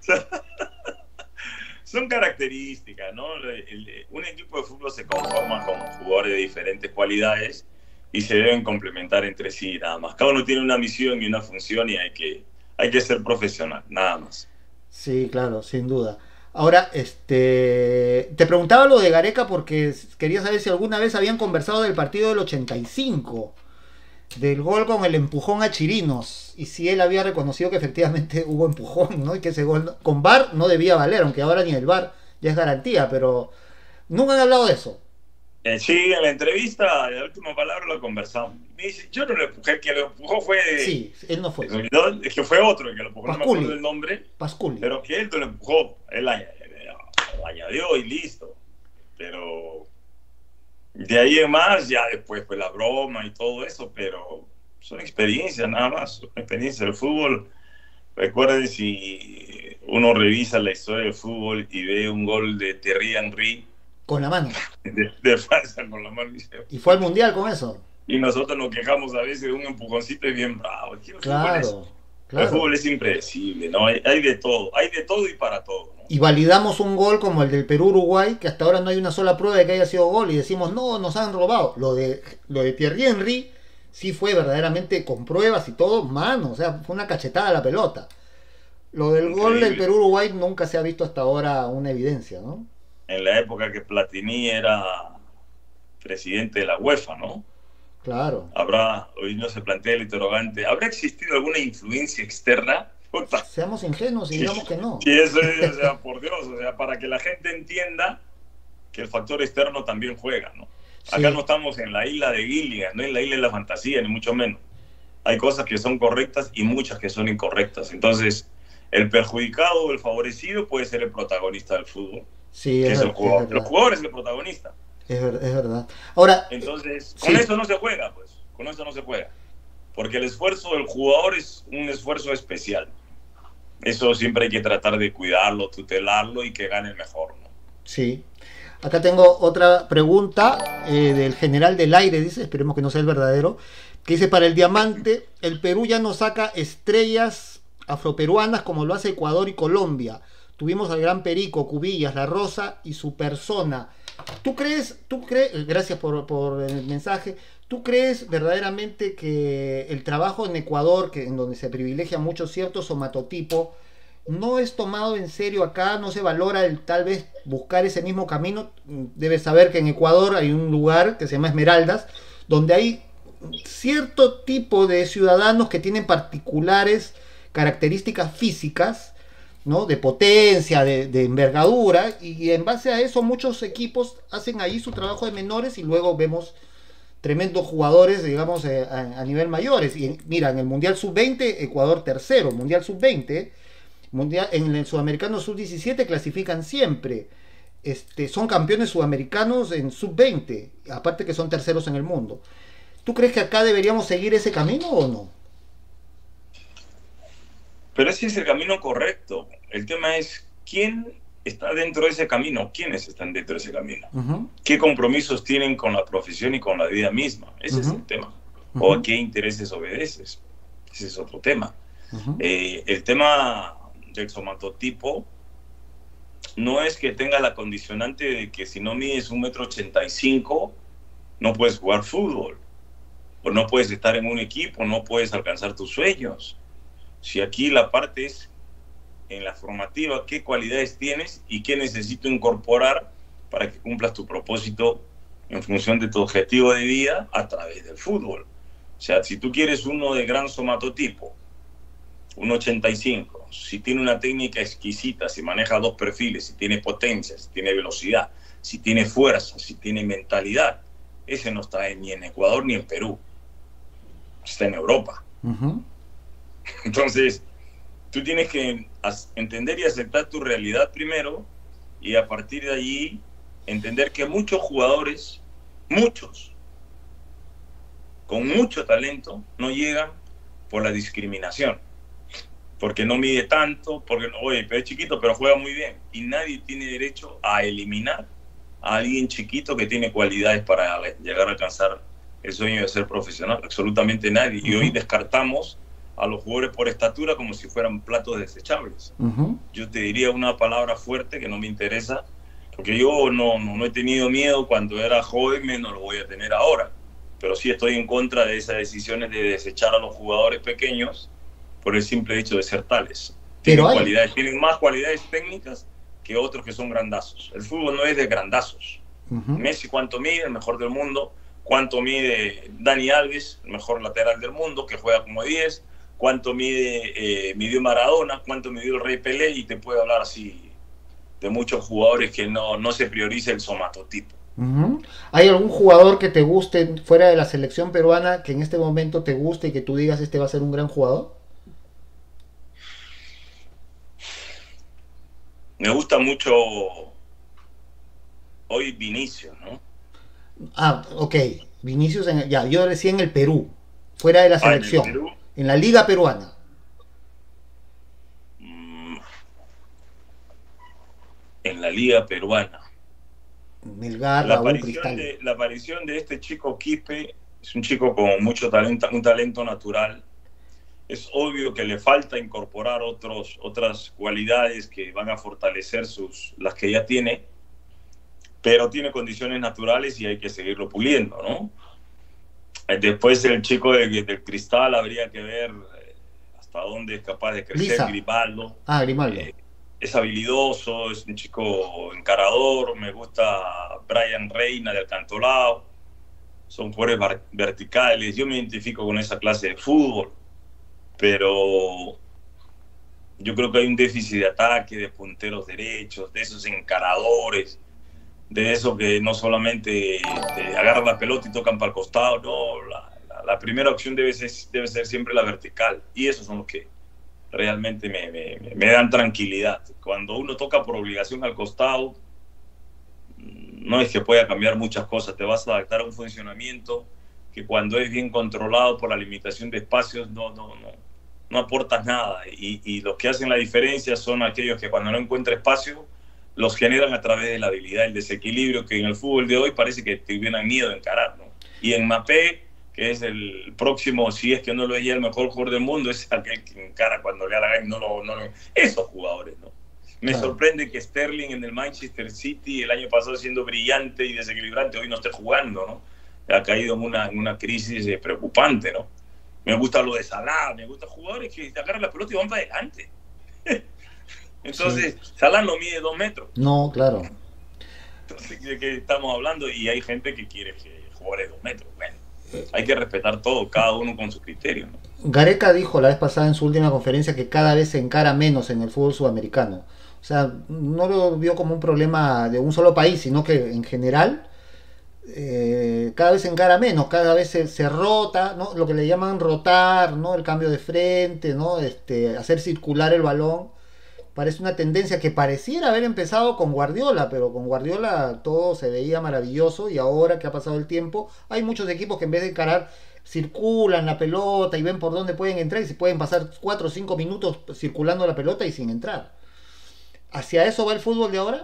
Son características, ¿no? Un equipo de fútbol se conforma con jugadores de diferentes cualidades y se deben complementar entre sí, nada más. Cada uno tiene una misión y una función y hay que ser profesional, nada más. Sí, claro, sin duda. Ahora, te preguntaba lo de Gareca porque quería saber si alguna vez habían conversado del partido del 85, del gol con el empujón a Chirinos, y si él había reconocido que efectivamente hubo empujón, ¿no? Y que ese gol con VAR no debía valer, aunque ahora ni el VAR ya es garantía, pero nunca han hablado de eso. Sí, en la entrevista, la última palabra lo conversamos. Me dice, yo no lo empujé, el que lo empujó fue... Sí, él no fue. Es que fue otro el que lo empujó, Pasculi. No me acuerdo el nombre. Pasculi. Pero que él lo empujó, él lo añadió y listo. Pero de ahí en más, ya después fue la broma y todo eso, pero son experiencias nada más, son experiencias del fútbol. Recuerden, si uno revisa la historia del fútbol y ve un gol de Thierry Henry, con la mano. De Francia con la mano. Y fue al mundial con eso. Y nosotros nos quejamos a veces de un empujoncito y bien bravo. Claro. El fútbol es impredecible, ¿no? Hay de todo y para todo, ¿no? Y validamos un gol como el del Perú-Uruguay, que hasta ahora no hay una sola prueba de que haya sido gol, y decimos, no, nos han robado. Lo de Thierry Henry sí fue verdaderamente con pruebas y todo, mano, o sea, fue una cachetada a la pelota. Lo del Increíble. Gol del Perú-Uruguay nunca se ha visto hasta ahora una evidencia, ¿no? En la época que Platini era presidente de la UEFA, ¿no? Claro. Hoy no se plantea el interrogante, ¿habrá existido alguna influencia externa Puta. Seamos ingenuos y Sí, digamos que no. sí, eso es, o sea, por Dios, o sea, para que la gente entienda que el factor externo también juega, ¿no? Acá no Sí, estamos en la isla de Gilligan, no en la isla de la fantasía, ni mucho menos. Hay cosas que son correctas y muchas que son incorrectas. Entonces, el perjudicado o el favorecido puede ser el protagonista del fútbol, sí, que es el es jugador. El verdad. jugador es el protagonista. Es verdad. Ahora, Entonces, con sí, eso no se juega, pues. Con eso no se juega. Porque el esfuerzo del jugador es un esfuerzo especial. Eso siempre hay que tratar de cuidarlo, tutelarlo y que gane el mejor, ¿no? sí. Acá tengo otra pregunta del general del aire, dice, esperemos que no sea el verdadero, que dice, para el diamante, el Perú ya no saca estrellas afroperuanas como lo hace Ecuador y Colombia. Tuvimos al Gran Perico, Cubillas, La Rosa y su persona. Gracias por el mensaje, ¿tú crees verdaderamente que el trabajo en Ecuador, en donde se privilegia mucho cierto somatotipo, no es tomado en serio acá, no se valora el tal vez buscar ese mismo camino? Debes saber que en Ecuador hay un lugar que se llama Esmeraldas, donde hay cierto tipo de ciudadanos que tienen particulares características físicas, ¿no? De potencia, de envergadura, y en base a eso muchos equipos hacen ahí su trabajo de menores y luego vemos tremendos jugadores, digamos, a nivel mayores. Y mira, en el Mundial Sub-20, Ecuador tercero, Mundial Sub-20, Mundial, en el Sudamericano Sub-17 clasifican siempre. Son campeones sudamericanos en Sub-20, aparte que son terceros en el mundo. ¿Tú crees que acá deberíamos seguir ese camino o no? Pero ese es el camino correcto. El tema es quién está dentro de ese camino, quiénes están dentro de ese camino, Uh -huh, qué compromisos tienen con la profesión y con la vida misma. uh Ese es -huh, el tema. uh O a -huh, qué intereses obedeces. Ese es otro tema. uh -huh. El tema del somatotipo no es que tenga la condicionante de que si no mides 1,85 m no puedes jugar fútbol, o no puedes estar en un equipo, no puedes alcanzar tus sueños. Si aquí la parte es en la formativa, qué cualidades tienes y qué necesito incorporar para que cumplas tu propósito en función de tu objetivo de vida a través del fútbol. O sea, si tú quieres uno de gran somatotipo, 1,85, si tiene una técnica exquisita, si maneja dos perfiles, si tiene potencia, si tiene velocidad, si tiene fuerza, si tiene mentalidad, ese no está ni en Ecuador ni en Perú, está en Europa. Uh -huh. Entonces, tú tienes que entender y aceptar tu realidad primero y a partir de allí entender que muchos jugadores, muchos, con mucho talento, no llegan por la discriminación. Porque no mide tanto, porque, oye, pero es chiquito, pero juega muy bien. Y nadie tiene derecho a eliminar a alguien chiquito que tiene cualidades para llegar a alcanzar el sueño de ser profesional. Absolutamente nadie. Y hoy descartamos a los jugadores por estatura como si fueran platos desechables. Yo te diría una palabra fuerte que no me interesa, porque yo no he tenido miedo cuando era joven, menos lo voy a tener ahora. Pero sí estoy en contra de esas decisiones de desechar a los jugadores pequeños por el simple hecho de ser tales. Tienen más cualidades técnicas que otros que son grandazos. El fútbol no es de grandazos. Messi, ¿cuánto mide? El mejor del mundo. ¿Cuánto mide Dani Alves? El mejor lateral del mundo, que juega como 10. ¿Cuánto midió Maradona? ¿Cuánto midió el Rey Pelé? Y te puedo hablar así de muchos jugadores que no se prioriza el somatotipo. ¿Hay algún jugador que te guste fuera de la selección peruana que en este momento te guste y que tú digas este va a ser un gran jugador? Me gusta mucho hoy Vinicius, ¿no? Ah, ok. Vinicius, ya, yo decía en el Perú, fuera de la selección, ¿en el Perú? En la liga peruana. En la liga peruana. Melgar, Raúl, Cristal. La aparición de este chico Quispe es un chico con mucho talento, un talento natural. Es obvio que le falta incorporar otras cualidades que van a fortalecer las que ya tiene, pero tiene condiciones naturales y hay que seguirlo puliendo, ¿no? Después el chico del Cristal habría que ver hasta dónde es capaz de crecer. Lisa. Grimaldo. Grimaldo. Es habilidoso, es un chico encarador. Me gusta Brian Reina del Cantolao. Son jugadores verticales. Yo me identifico con esa clase de fútbol. Pero Yo creo que hay un déficit de ataque, de punteros derechos, de esos encaradores, de esos que no solamente te agarran la pelota y tocan para el costado, no, la primera opción debe ser siempre la vertical. Y esos son los que realmente me dan tranquilidad. Cuando uno toca por obligación al costado, no es que pueda cambiar muchas cosas, te vas a adaptar a un funcionamiento que cuando es bien controlado por la limitación de espacios no aportas nada. Y los que hacen la diferencia son aquellos que cuando no encuentran espacio, los generan a través de la habilidad, el desequilibrio que en el fútbol de hoy parece que te hubieran miedo a encarar, ¿no? Y en Mbappé, que es el próximo, si es que no lo es ya el mejor jugador del mundo, es aquel que encara cuando le da la gana y esos jugadores, ¿no? Me sorprende que Sterling en el Manchester City el año pasado siendo brillante y desequilibrante, hoy no esté jugando, ¿no? Ha caído en una crisis preocupante, ¿no? Me gusta lo de Salah, me gusta jugadores que agarran la pelota y van para adelante. Entonces, sí. Salah no mide 2 metros. No, claro. Entonces, ¿de qué estamos hablando? Y hay gente que quiere que jugadores de 2 metros. Bueno, hay que respetar todo, cada uno con su criterio, ¿no? Gareca dijo la vez pasada en su última conferencia que cada vez se encara menos en el fútbol sudamericano. O sea, no lo vio como un problema de un solo país, sino que en general cada vez se encara menos, cada vez se rota, ¿no? Lo que le llaman rotar, ¿no? El cambio de frente, ¿no? Hacer circular el balón. Parece una tendencia que pareciera haber empezado con Guardiola, pero con Guardiola todo se veía maravilloso y ahora que ha pasado el tiempo, hay muchos equipos que en vez de encarar circulan la pelota y ven por dónde pueden entrar y se pueden pasar 4 o 5 minutos circulando la pelota y sin entrar. ¿Hacia eso va el fútbol de ahora?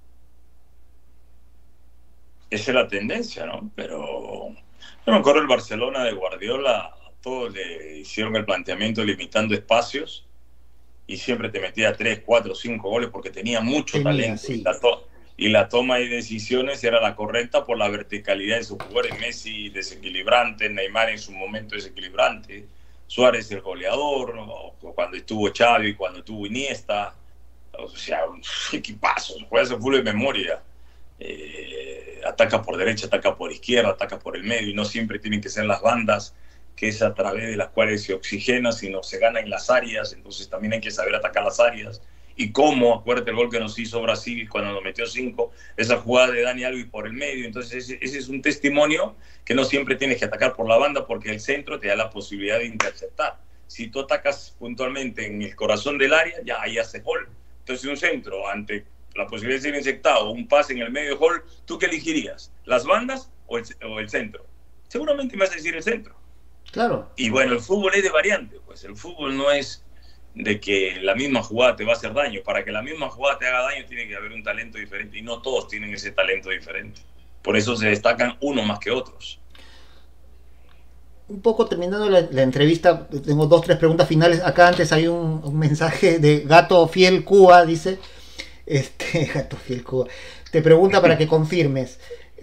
Esa es la tendencia, ¿no? Pero yo me acuerdo el Barcelona de Guardiola, a todos le hicieron el planteamiento limitando espacios y siempre te metía 3, 4, 5 goles porque tenía mucho talento. Sí. Y la toma de decisiones era la correcta por la verticalidad de sus jugadores. Messi desequilibrante, Neymar en su momento desequilibrante, Suárez el goleador, cuando estuvo Xavi, cuando estuvo Iniesta. O sea, equipazos, juegas el fútbol de memoria. Ataca por derecha, ataca por izquierda, ataca por el medio y no siempre tienen que ser las bandas, que es a través de las cuales se oxigena, sino se gana en las áreas. Entonces también hay que saber atacar las áreas. Y cómo, acuérdate el gol que nos hizo Brasil cuando nos metió 5, esa jugada de Dani Alves por el medio. Entonces ese es un testimonio que no siempre tienes que atacar por la banda porque el centro te da la posibilidad de interceptar. Si tú atacas puntualmente en el corazón del área, ya ahí haces gol. Entonces un centro ante la posibilidad de ser interceptado, un pase en el medio de gol, ¿tú qué elegirías? ¿Las bandas o el centro? Seguramente me vas a decir el centro. Claro. Y bueno, el fútbol es de variante, pues el fútbol no es de que la misma jugada te va a hacer daño. Para que la misma jugada te haga daño tiene que haber un talento diferente y no todos tienen ese talento diferente. Por eso se destacan uno más que otros. Un poco terminando la entrevista, tengo 2 o 3 preguntas finales. Acá antes hay un mensaje de Gato Fiel Cuba, dice, Gato Fiel Cuba, te pregunta para que confirmes.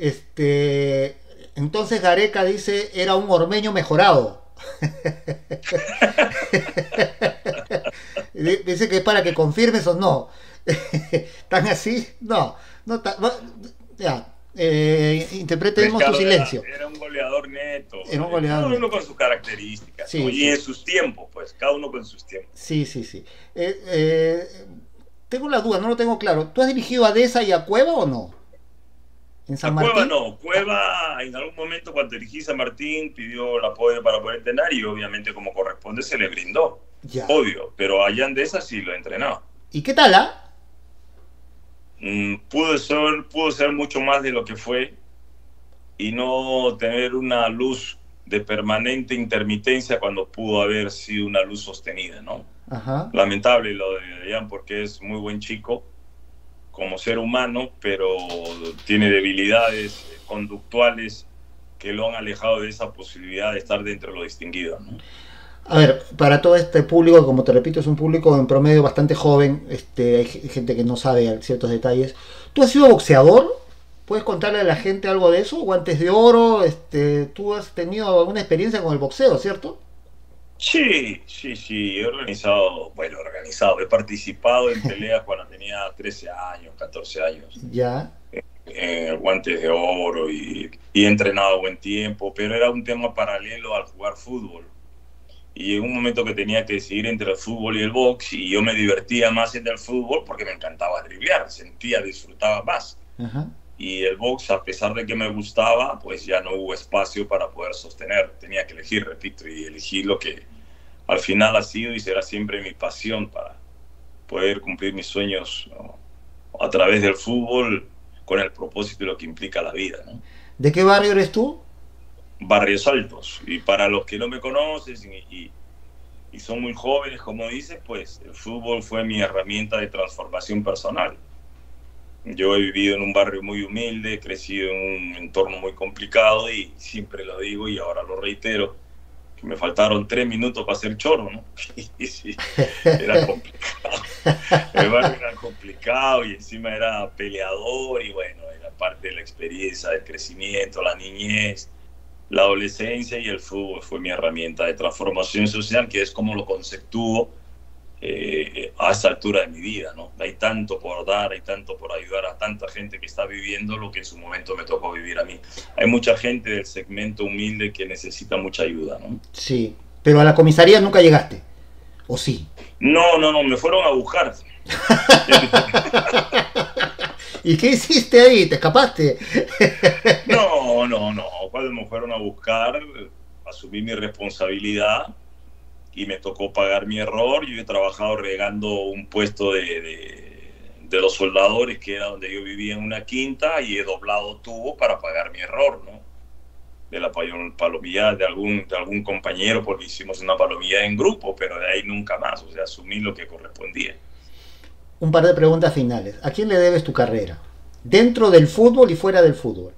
Entonces Gareca dice, era un ormeño mejorado. Dice que es para que confirmes o no. ¿Tan así? No ya. Interpretemos su silencio. Era un goleador neto. Era un goleador cada uno con sus características, sí, ¿no? sí. Y en sus tiempos, pues, cada uno con sus tiempos. Sí. Tengo la duda, no lo tengo claro. ¿Tú has dirigido a Deza y a Cueva o no? ¿En San Martín? Cueva no. Cueva en algún momento cuando dirigí San Martín pidió el apoyo para poder entrenar y obviamente como corresponde se le brindó. Ya. Obvio, pero allá en Deza sí lo he entrenado. ¿Y qué tal, Pudo ser mucho más de lo que fue y no tener una luz de permanente intermitencia cuando pudo haber sido una luz sostenida, ¿no? Ajá. Lamentable lo de Adrián porque es muy buen chico como ser humano, pero tiene debilidades conductuales que lo han alejado de esa posibilidad de estar dentro de lo distinguido, ¿no? A ver, para todo este público, como te repito, es un público en promedio bastante joven, hay gente que no sabe ciertos detalles. ¿Tú has sido boxeador? ¿Puedes contarle a la gente algo de eso? ¿Guantes de oro? ¿Tú has tenido alguna experiencia con el boxeo, cierto? Sí, he organizado, he participado en peleas cuando tenía 13 años, 14 años. Ya. Guantes de oro y he entrenado buen tiempo, pero era un tema paralelo al jugar fútbol. y en un momento que tenía que decidir entre el fútbol y el box, y yo me divertía más en el fútbol porque me encantaba driblear, disfrutaba más. Ajá. Y el box, a pesar de que me gustaba, pues ya no hubo espacio para poder sostener. Tenía que elegir, repito, y elegí lo que al final ha sido y será siempre mi pasión para poder cumplir mis sueños, ¿no?, a través del fútbol, con el propósito de lo que implica la vida, ¿no? ¿De qué barrio eres tú? Barrios Altos. Y para los que no me conocen y son muy jóvenes, como dices, pues el fútbol fue mi herramienta de transformación personal. Yo he vivido en un barrio muy humilde, he crecido en un entorno muy complicado y siempre lo digo y ahora lo reitero, que me faltaron 3 minutos para ser choro, ¿no? Y sí, era complicado. El barrio era complicado y encima era peleador y bueno, era parte de la experiencia, del crecimiento, la niñez, la adolescencia, y el fútbol fue mi herramienta de transformación social, que es como lo conceptúo a esta altura de mi vida, ¿no? Hay tanto por dar, hay tanto por ayudar a tanta gente que está viviendo lo que en su momento me tocó vivir a mí. Hay mucha gente del segmento humilde que necesita mucha ayuda, ¿no? Sí, pero a la comisaría nunca llegaste, ¿o sí? No, me fueron a buscar. ¿Y qué hiciste ahí? ¿Te escapaste? No. Cuando me fueron a buscar, asumí mi responsabilidad y me tocó pagar mi error. Yo he trabajado regando un puesto de los soldadores, que era donde yo vivía en una quinta, y he doblado tubo para pagar mi error, ¿no? De la palomilla de algún compañero, porque hicimos una palomilla en grupo, pero de ahí nunca más. O sea, asumí lo que correspondía. Un par de preguntas finales. ¿A quién le debes tu carrera? ¿Dentro del fútbol y fuera del fútbol?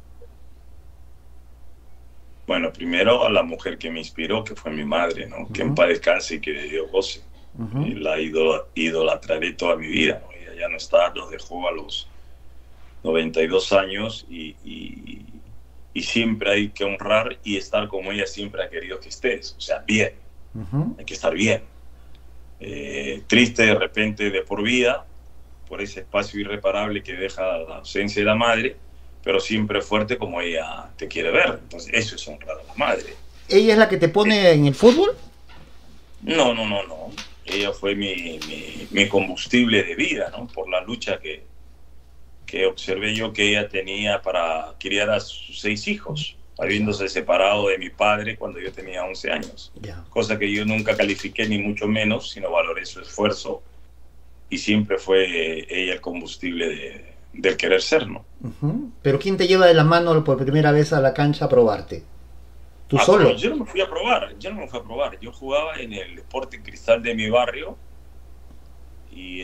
Bueno, primero a la mujer que me inspiró, que fue mi madre, ¿no? Que en paz descanse y que de Dios goce. Y la idolatraré toda mi vida, ¿no? Ella ya no está, nos dejó a los 92 años y siempre hay que honrar y estar como ella siempre ha querido que estés. O sea, bien. Hay que estar bien. Triste de repente de por vida, por ese espacio irreparable que deja la ausencia de la madre, pero siempre fuerte como ella te quiere ver. Entonces eso es honrar a la madre. ¿Ella es la que te pone en el fútbol? No. Ella fue mi combustible de vida, ¿no? Por la lucha que observé yo que ella tenía para criar a sus 6 hijos, habiéndose separado de mi padre cuando yo tenía 11 años. Cosa que yo nunca califiqué ni mucho menos, sino valoré su esfuerzo, y siempre fue ella el combustible del querer ser, ¿no? Pero ¿quién te lleva de la mano por primera vez a la cancha a probarte? ¿Tú solo? No, yo no me fui a probar. Yo jugaba en el Sporting Cristal de mi barrio, y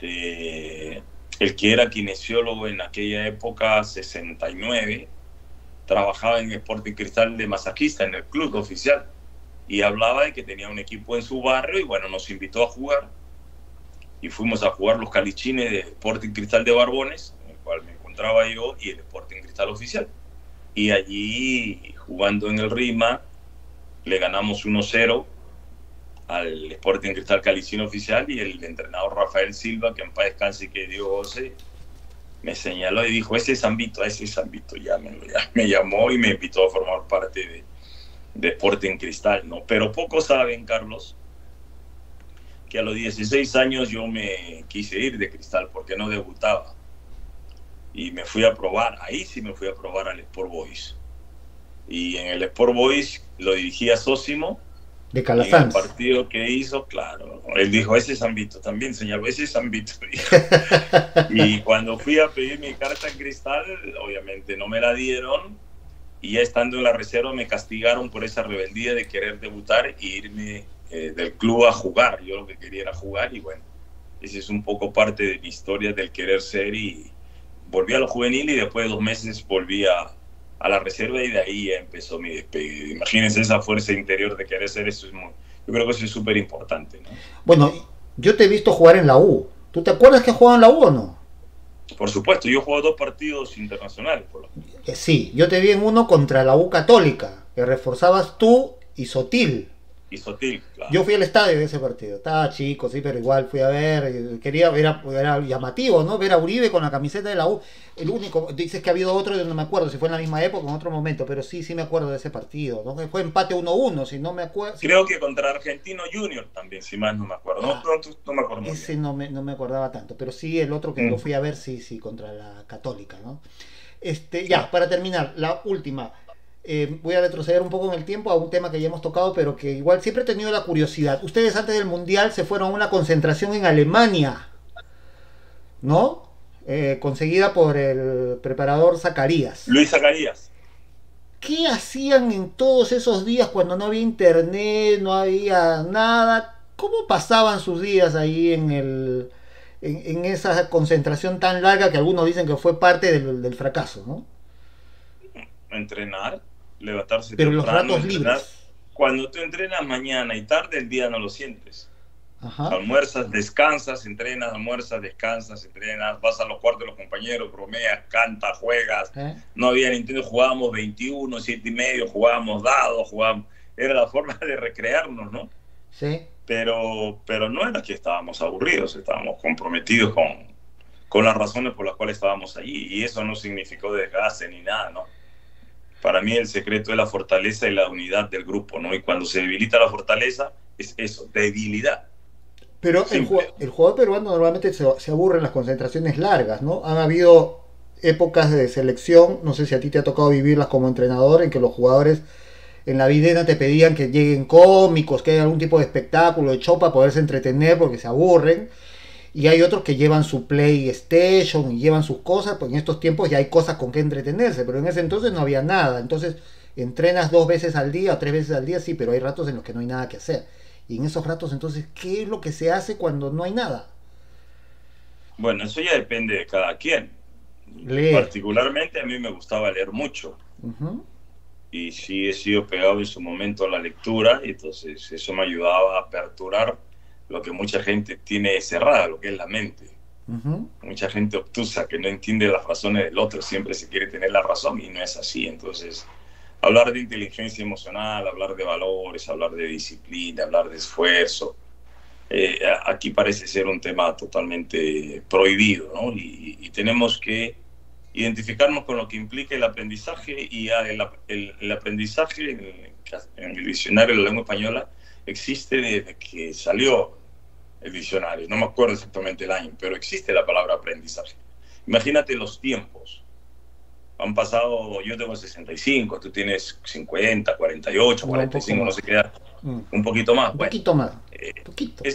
el que era kinesiólogo en aquella época, 69, trabajaba en Sporting Cristal de masajista en el club oficial, y hablaba de que tenía un equipo en su barrio, y bueno, nos invitó a jugar, y fuimos a jugar los calichines de Sporting Cristal de Barbones, en el cual me encontraba yo, y el Sporting Cristal oficial. Y allí, jugando en el Rima, le ganamos 1-0 al Sporting Cristal Calicino oficial, y el entrenador Rafael Silva, que en paz descanse y que Dios goce, me señaló y dijo: ese Zambito, ya me llamó y me invitó a formar parte de Sporting Cristal, ¿no? Pero pocos saben, Carlos, que a los 16 años yo me quise ir de Cristal porque no debutaba, y me fui a probar, ahí sí me fui a probar al Sport Boys, y en el Sport Boys lo dirigía Sósimo. De Calasanz. En el partido que hizo, claro, él dijo: ese Zambito, también señaló, ese Zambito, dijo. Y cuando fui a pedir mi carta en Cristal, obviamente no me la dieron, y ya estando en la reserva me castigaron por esa rebeldía de querer debutar e irme del club a jugar. Yo lo que quería era jugar, y bueno, ese es un poco parte de mi historia del querer ser, y volví a lo juvenil, y después de 2 meses volví a la reserva, y de ahí ya empezó mi despegue. Imagínense esa fuerza interior de querer ser, eso es yo creo que eso es súper importante, ¿no? Bueno, yo te he visto jugar en la U. ¿Tú te acuerdas que has jugado en la U o no? Por supuesto, yo he jugado 2 partidos internacionales. Sí, yo te vi en uno contra la U Católica, que reforzabas tú y Sotil. Y Sotil, Yo claro. fui al estadio de ese partido, estaba chico, sí, pero igual fui a ver, quería ver, era llamativo, ¿no? Ver a Uribe con la camiseta de la U, el único, dices que ha habido otro, no me acuerdo si fue en la misma época o en otro momento, pero sí, sí me acuerdo de ese partido, ¿no? Que fue empate 1-1, si no me acuerdo, si Creo no, que contra Argentino Junior también, si más no me acuerdo. No, ah, no me acuerdo muy bien. ese no me acordaba tanto, pero sí el otro que lo Mm, fui a ver, sí, sí, contra la Católica, ¿no? Ya, claro. para terminar, la última. Voy a retroceder un poco en el tiempo a un tema que ya hemos tocado, pero que igual siempre he tenido la curiosidad. Ustedes antes del Mundial se fueron a una concentración en Alemania, ¿no? Conseguida por el preparador Zacarías. Luis Zacarías. ¿Qué hacían en todos esos días cuando no había internet, no había nada? ¿Cómo pasaban sus días ahí en esa concentración tan larga que algunos dicen que fue parte del fracaso, ¿no? Entrenar, levantarse Pero los temprano, ratos entrenar. libres. Cuando tú entrenas mañana y tarde, el día no lo sientes. Ajá. Almuerzas, descansas, entrenas, almuerzas, descansas, entrenas, vas a los cuartos de los compañeros, bromeas, cantas, juegas. ¿Eh? No había Nintendo, jugábamos 21, 7 y medio, jugábamos dados, jugábamos. Era la forma de recrearnos, ¿no? Sí. Pero no era que estábamos aburridos, estábamos comprometidos con las razones por las cuales estábamos allí. Y eso no significó desgaste ni nada, ¿no? Para mí el secreto es la fortaleza y la unidad del grupo, ¿no? Y cuando se debilita la fortaleza, es eso, debilidad. Pero Simple. el jugador peruano normalmente se aburre en las concentraciones largas, ¿no? Han habido épocas de selección, no sé si a ti te ha tocado vivirlas como entrenador, en que los jugadores en la videna te pedían que lleguen cómicos, que haya algún tipo de espectáculo, de show para poderse entretener porque se aburren. Y hay otros que llevan su PlayStation y llevan sus cosas, pues en estos tiempos ya hay cosas con que entretenerse, pero en ese entonces no había nada. Entonces entrenas 2 veces al día o 3 veces al día, sí, pero hay ratos en los que no hay nada que hacer. Y en esos ratos entonces, ¿qué es lo que se hace cuando no hay nada? Bueno, eso ya depende de cada quien. Leer. Particularmente a mí me gustaba leer mucho Ujú, y sí he sido pegado en su momento a la lectura y entonces eso me ayudaba a aperturar lo que mucha gente tiene cerrada, lo que es la mente. ujú. Mucha gente obtusa que no entiende las razones del otro, siempre se quiere tener la razón y no es así. Entonces, hablar de inteligencia emocional, hablar de valores, hablar de disciplina, hablar de esfuerzo, aquí parece ser un tema totalmente prohibido, ¿no? Y tenemos que identificarnos con lo que implica el aprendizaje y el aprendizaje en el diccionario de la lengua española existe desde que salió el diccionario, no me acuerdo exactamente el año, pero existe la palabra aprendizaje. Imagínate los tiempos. Han pasado, yo tengo 65, tú tienes 50, 48, No, un poco 45, no sé más. qué edad, Mm. un poquito más. Un Bueno, poquito más. eh, Un poquito.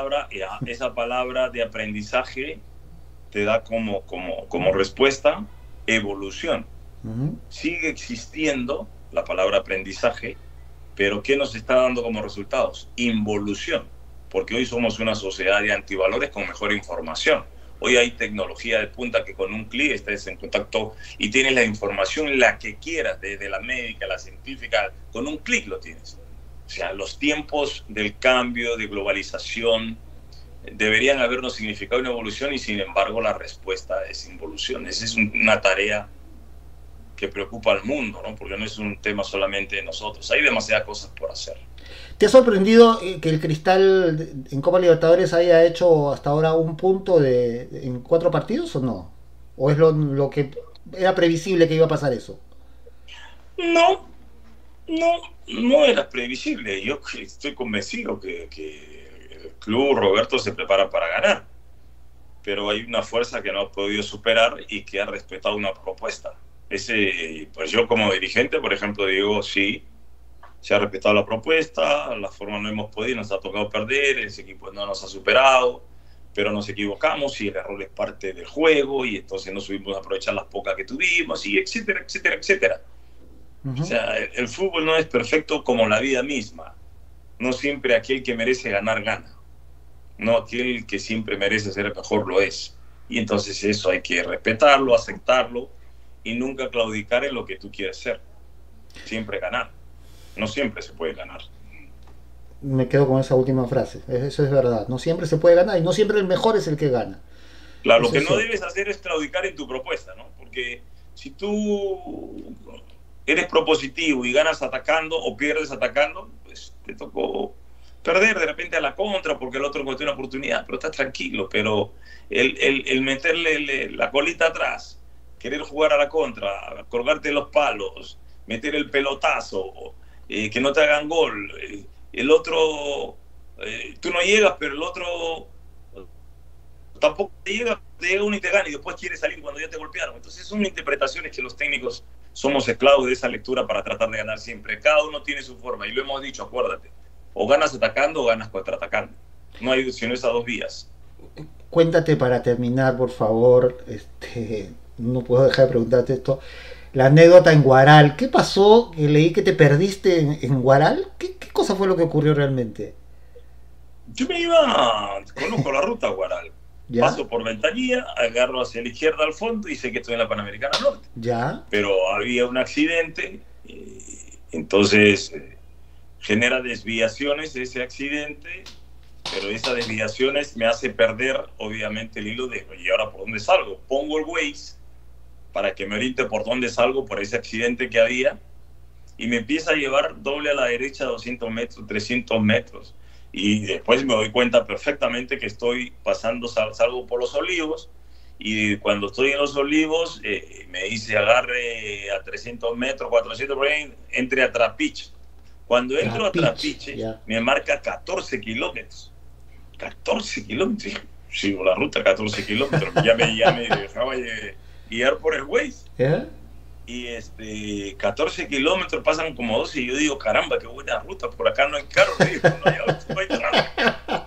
esa palabra de aprendizaje te da como respuesta evolución. Ujú. Sigue existiendo la palabra aprendizaje, pero ¿qué nos está dando como resultados? Involución, porque hoy somos una sociedad de antivalores con mejor información. Hoy hay tecnología de punta que con un clic estés en contacto y tienes la información la que quieras, desde la médica, la científica, con un clic lo tienes. O sea, los tiempos del cambio, de globalización, deberían habernos significado una evolución y sin embargo la respuesta es involución. Esa es una tarea que preocupa al mundo, ¿no? Porque no es un tema solamente de nosotros. Hay demasiadas cosas por hacer. ¿Te ha sorprendido que el Cristal en Copa Libertadores haya hecho hasta ahora un punto en 4 partidos o no? ¿O es lo que era previsible que iba a pasar eso? No, no era previsible. Yo estoy convencido que el club Roberto se prepara para ganar, pero hay una fuerza que no ha podido superar y que ha respetado una propuesta. Pues yo como dirigente, por ejemplo, digo, sí, se ha respetado la propuesta, la forma no hemos podido, nos ha tocado perder, ese equipo no nos ha superado, pero nos equivocamos y el error es parte del juego y entonces no supimos aprovechar las pocas que tuvimos y etcétera, etcétera, etcétera. O Ujú. sea, el fútbol no es perfecto como la vida misma. No siempre aquel que merece ganar gana. No aquel que siempre merece ser el mejor lo es. Y entonces eso hay que respetarlo, aceptarlo y nunca claudicar en lo que tú quieres ser. Siempre ganar. No siempre se puede ganar. Me quedo con esa última frase. Eso es verdad. No siempre se puede ganar y no siempre el mejor es el que gana. Claro, lo Eso que es no cierto. debes hacer es claudicar en tu propuesta, ¿no? Porque si tú eres propositivo y ganas atacando o pierdes atacando, pues te tocó perder de repente a la contra porque el otro encontró una oportunidad, pero estás tranquilo. Pero el meterle la colita atrás, querer jugar a la contra, colgarte los palos, meter el pelotazo, que no te hagan gol, el otro, tú no llegas, pero el otro tampoco te llega uno y te gana y después quiere salir cuando ya te golpearon. Entonces son interpretaciones que los técnicos somos esclavos de esa lectura para tratar de ganar siempre. Cada uno tiene su forma y lo hemos dicho, acuérdate, o ganas atacando o ganas contraatacando. No hay sino esas dos vías. Cuéntate para terminar, por favor, no puedo dejar de preguntarte esto, la anécdota en Huaral. ¿Qué pasó? Leí que te perdiste en Huaral. ¿Qué cosa fue lo que ocurrió realmente? Yo conozco la ruta a Huaral. ¿Ya? Paso por Ventanilla, agarro hacia la izquierda al fondo y sé que estoy en la Panamericana Norte. ¿Ya? Pero había un accidente, entonces genera desviaciones ese accidente, pero esas desviaciones me hace perder obviamente el hilo de, ¿y ahora por dónde salgo? Pongo el Waze para que me oriente por dónde salgo por ese accidente que había y me empieza a llevar doble a la derecha 200 metros, 300 metros. Y después me doy cuenta perfectamente que estoy pasando, salgo por los Olivos, y cuando estoy en los Olivos me dice agarre a 300 metros, 400 por ahí, entre a Trapiche. Cuando entro a Trapiche, yeah, me marca 14 kilómetros. 14 kilómetros. Sigo la ruta 14 kilómetros. Ya me dejaba guiar por el Waze. ¿Yeah? Y 14 kilómetros pasan como 12 y yo digo, caramba, qué buena ruta, por acá no hay carro, no hay tráfico.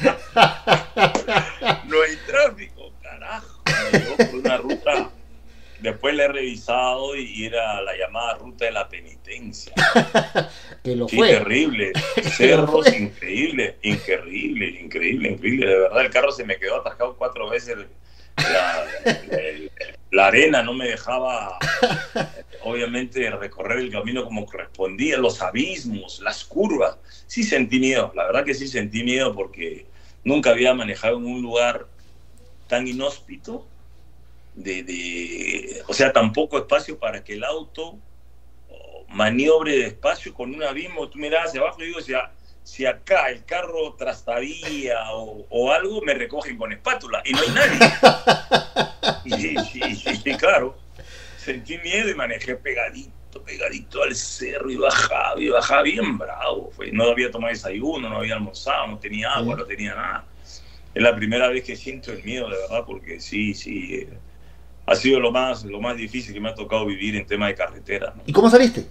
No hay tráfico, carajo. Por una ruta, después la he revisado y era la llamada ruta de la penitencia. Que lo sí, fue. Terrible, cerros, increíble, de verdad, el carro se me quedó atascado 4 veces. La arena no me dejaba obviamente recorrer el camino como correspondía, los abismos, las curvas. Sí sentí miedo, la verdad que sí sentí miedo porque nunca había manejado en un lugar tan inhóspito, o sea, tan poco espacio para que el auto maniobre despacio con un abismo. Tú mirabas hacia abajo y digo, si acá el carro trastabilla o algo, me recogen con espátula y no hay nadie. Y claro, sentí miedo y manejé pegadito al cerro y bajaba bien bravo. No había tomado desayuno, no había almorzado, no tenía agua, no tenía nada. Es la primera vez que siento el miedo, de verdad, porque sí, ha sido lo más difícil que me ha tocado vivir en tema de carretera, ¿no? ¿Y cómo saliste?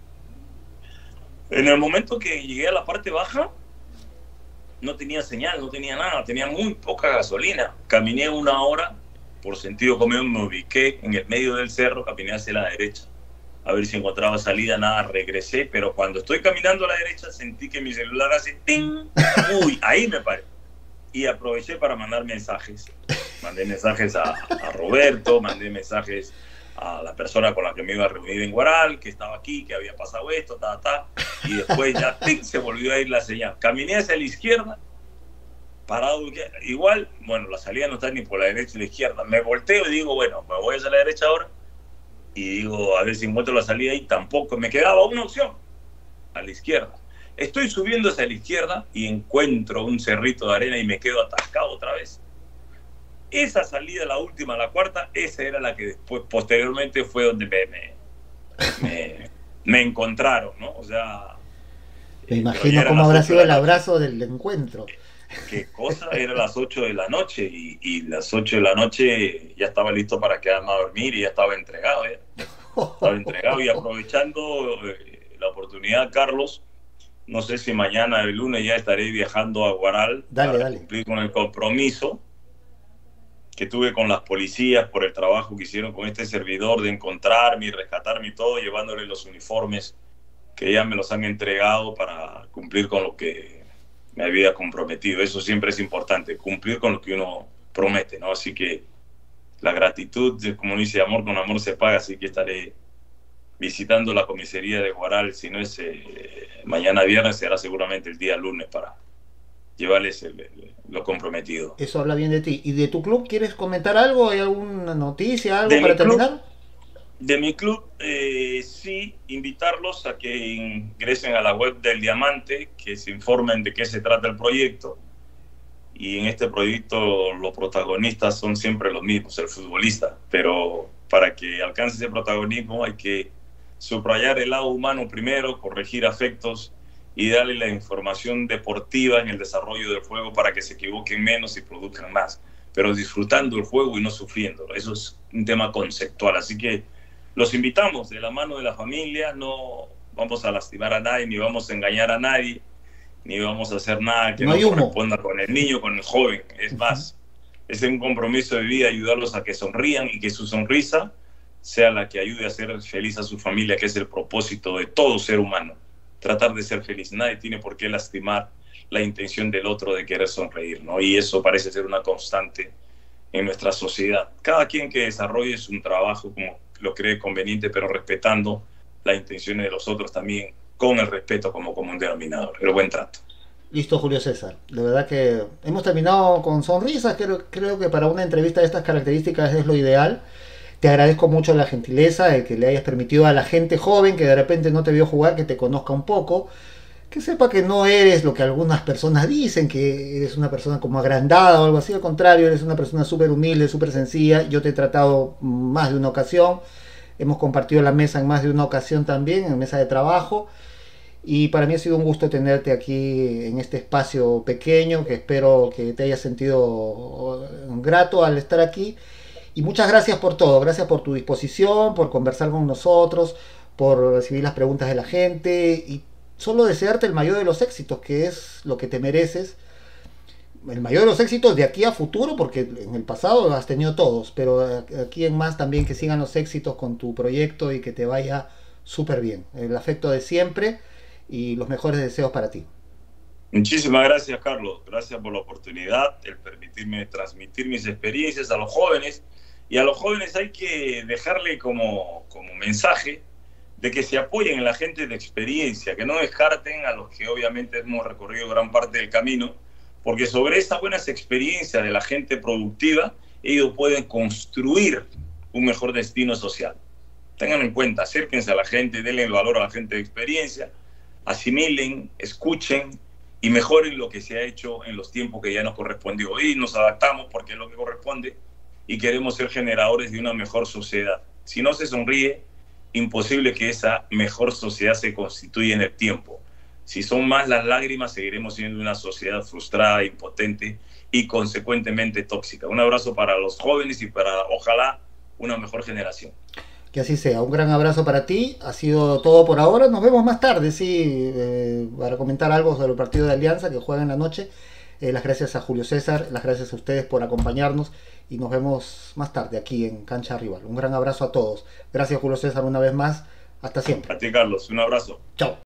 En el momento que llegué a la parte baja, no tenía señal, no tenía nada, tenía muy poca gasolina. Caminé 1 hora, por sentido común me ubiqué en el medio del cerro, caminé hacia la derecha, a ver si encontraba salida, nada, regresé, pero cuando estoy caminando a la derecha sentí que mi celular hace ¡ting! Uy, ahí me paré. Y aproveché para mandar mensajes. Mandé mensajes a Roberto, mandé mensajes a la persona con la que me iba a reunir en Huaral, que estaba aquí, que había pasado esto, y después ya ¡tic! Se volvió a ir la señal. Caminé hacia la izquierda, parado, igual, bueno, la salida no está ni por la derecha ni la izquierda. Me volteo y digo, bueno, me voy hacia la derecha ahora, y digo, a ver si encuentro la salida, y tampoco, me quedaba una opción, a la izquierda. Estoy subiendo hacia la izquierda y encuentro un cerrito de arena y me quedo atascado otra vez. Esa salida, la última, la cuarta, esa era la que después, posteriormente, fue donde me encontraron, ¿no? O sea... Me imagino cómo habrá sido el abrazo del encuentro. Qué cosa, era las 8 de la noche y las 8 de la noche ya estaba listo para quedarme a dormir y ya estaba entregado. Estaba entregado y aprovechando la oportunidad, Carlos, no sé si mañana, el lunes, ya estaré viajando a Huaral para cumplir con el compromiso que tuve con las policías por el trabajo que hicieron con este servidor de encontrarme y rescatarme y todo, llevándole los uniformes que ya me los han entregado para cumplir con lo que me había comprometido. Eso siempre es importante, cumplir con lo que uno promete, ¿no? Así que la gratitud, como dice, amor con amor se paga, así que estaré visitando la comisaría de Huaral, si no es mañana viernes, será seguramente el día lunes para llevarles lo comprometido. Eso habla bien de ti. ¿Y de tu club quieres comentar algo? ¿Hay alguna noticia, algo para terminar? De mi club, sí. sí invitarlos a que ingresen a la web del Diamante, que se informen de qué se trata el proyecto. Y en este proyecto los protagonistas son siempre los mismos, el futbolista. Pero para que alcance ese protagonismo hay que subrayar el lado humano primero, corregir afectos y darle la información deportiva en el desarrollo del juego para que se equivoquen menos y produzcan más, pero disfrutando el juego y no sufriéndolo. Eso es un tema conceptual. Así que los invitamos de la mano de la familia. No vamos a lastimar a nadie, ni vamos a engañar a nadie, ni vamos a hacer nada que no corresponda con el niño, con el joven. Es más, es un compromiso de vida ayudarlos a que sonrían y que su sonrisa sea la que ayude a hacer feliz a su familia, que es el propósito de todo ser humano. Tratar de ser feliz. Nadie tiene por qué lastimar la intención del otro de querer sonreír, ¿no? Y eso parece ser una constante en nuestra sociedad. Cada quien que desarrolle su trabajo como lo cree conveniente, pero respetando las intenciones de los otros también, con el respeto como común denominador, el buen trato. Listo, Julio César. De verdad que hemos terminado con sonrisas. Creo que para una entrevista de estas características es lo ideal. Te agradezco mucho la gentileza de que le hayas permitido a la gente joven que de repente no te vio jugar, que te conozca un poco, que sepa que no eres lo que algunas personas dicen, que eres una persona como agrandada o algo así. Al contrario, eres una persona súper humilde, súper sencilla. Yo te he tratado más de una ocasión. Hemos compartido la mesa en más de una ocasión también, en mesa de trabajo. Y para mí ha sido un gusto tenerte aquí en este espacio pequeño, que espero que te hayas sentido grato al estar aquí. Y muchas gracias por todo, gracias por tu disposición, por conversar con nosotros, por recibir las preguntas de la gente y solo desearte el mayor de los éxitos, que es lo que te mereces. El mayor de los éxitos de aquí a futuro, porque en el pasado has tenido todos, pero aquí en más también que sigan los éxitos con tu proyecto y que te vaya súper bien. El afecto de siempre y los mejores deseos para ti. Muchísimas gracias, Carlos. Gracias por la oportunidad, el permitirme transmitir mis experiencias a los jóvenes. Y a los jóvenes hay que dejarle como mensaje de que se apoyen en la gente de experiencia, que no descarten a los que obviamente hemos recorrido gran parte del camino, porque sobre esas buenas experiencias de la gente productiva, ellos pueden construir un mejor destino social. Tengan en cuenta, acérquense a la gente, denle el valor a la gente de experiencia, asimilen, escuchen y mejoren lo que se ha hecho en los tiempos que ya nos correspondió. Hoy nos adaptamos porque es lo que corresponde y queremos ser generadores de una mejor sociedad. Si no se sonríe, imposible que esa mejor sociedad se constituya en el tiempo. Si son más las lágrimas, seguiremos siendo una sociedad frustrada, impotente y consecuentemente tóxica. Un abrazo para los jóvenes y para, ojalá, una mejor generación. Que así sea. Un gran abrazo para ti. Ha sido todo por ahora. Nos vemos más tarde, sí, para comentar algo sobre el partido de Alianza que juega en la noche. Las gracias a Julio César, las gracias a ustedes por acompañarnos y nos vemos más tarde aquí en Cancha Rival. Un gran abrazo a todos. Gracias, Julio César, una vez más. Hasta siempre. A ti, Carlos. Un abrazo. Chao.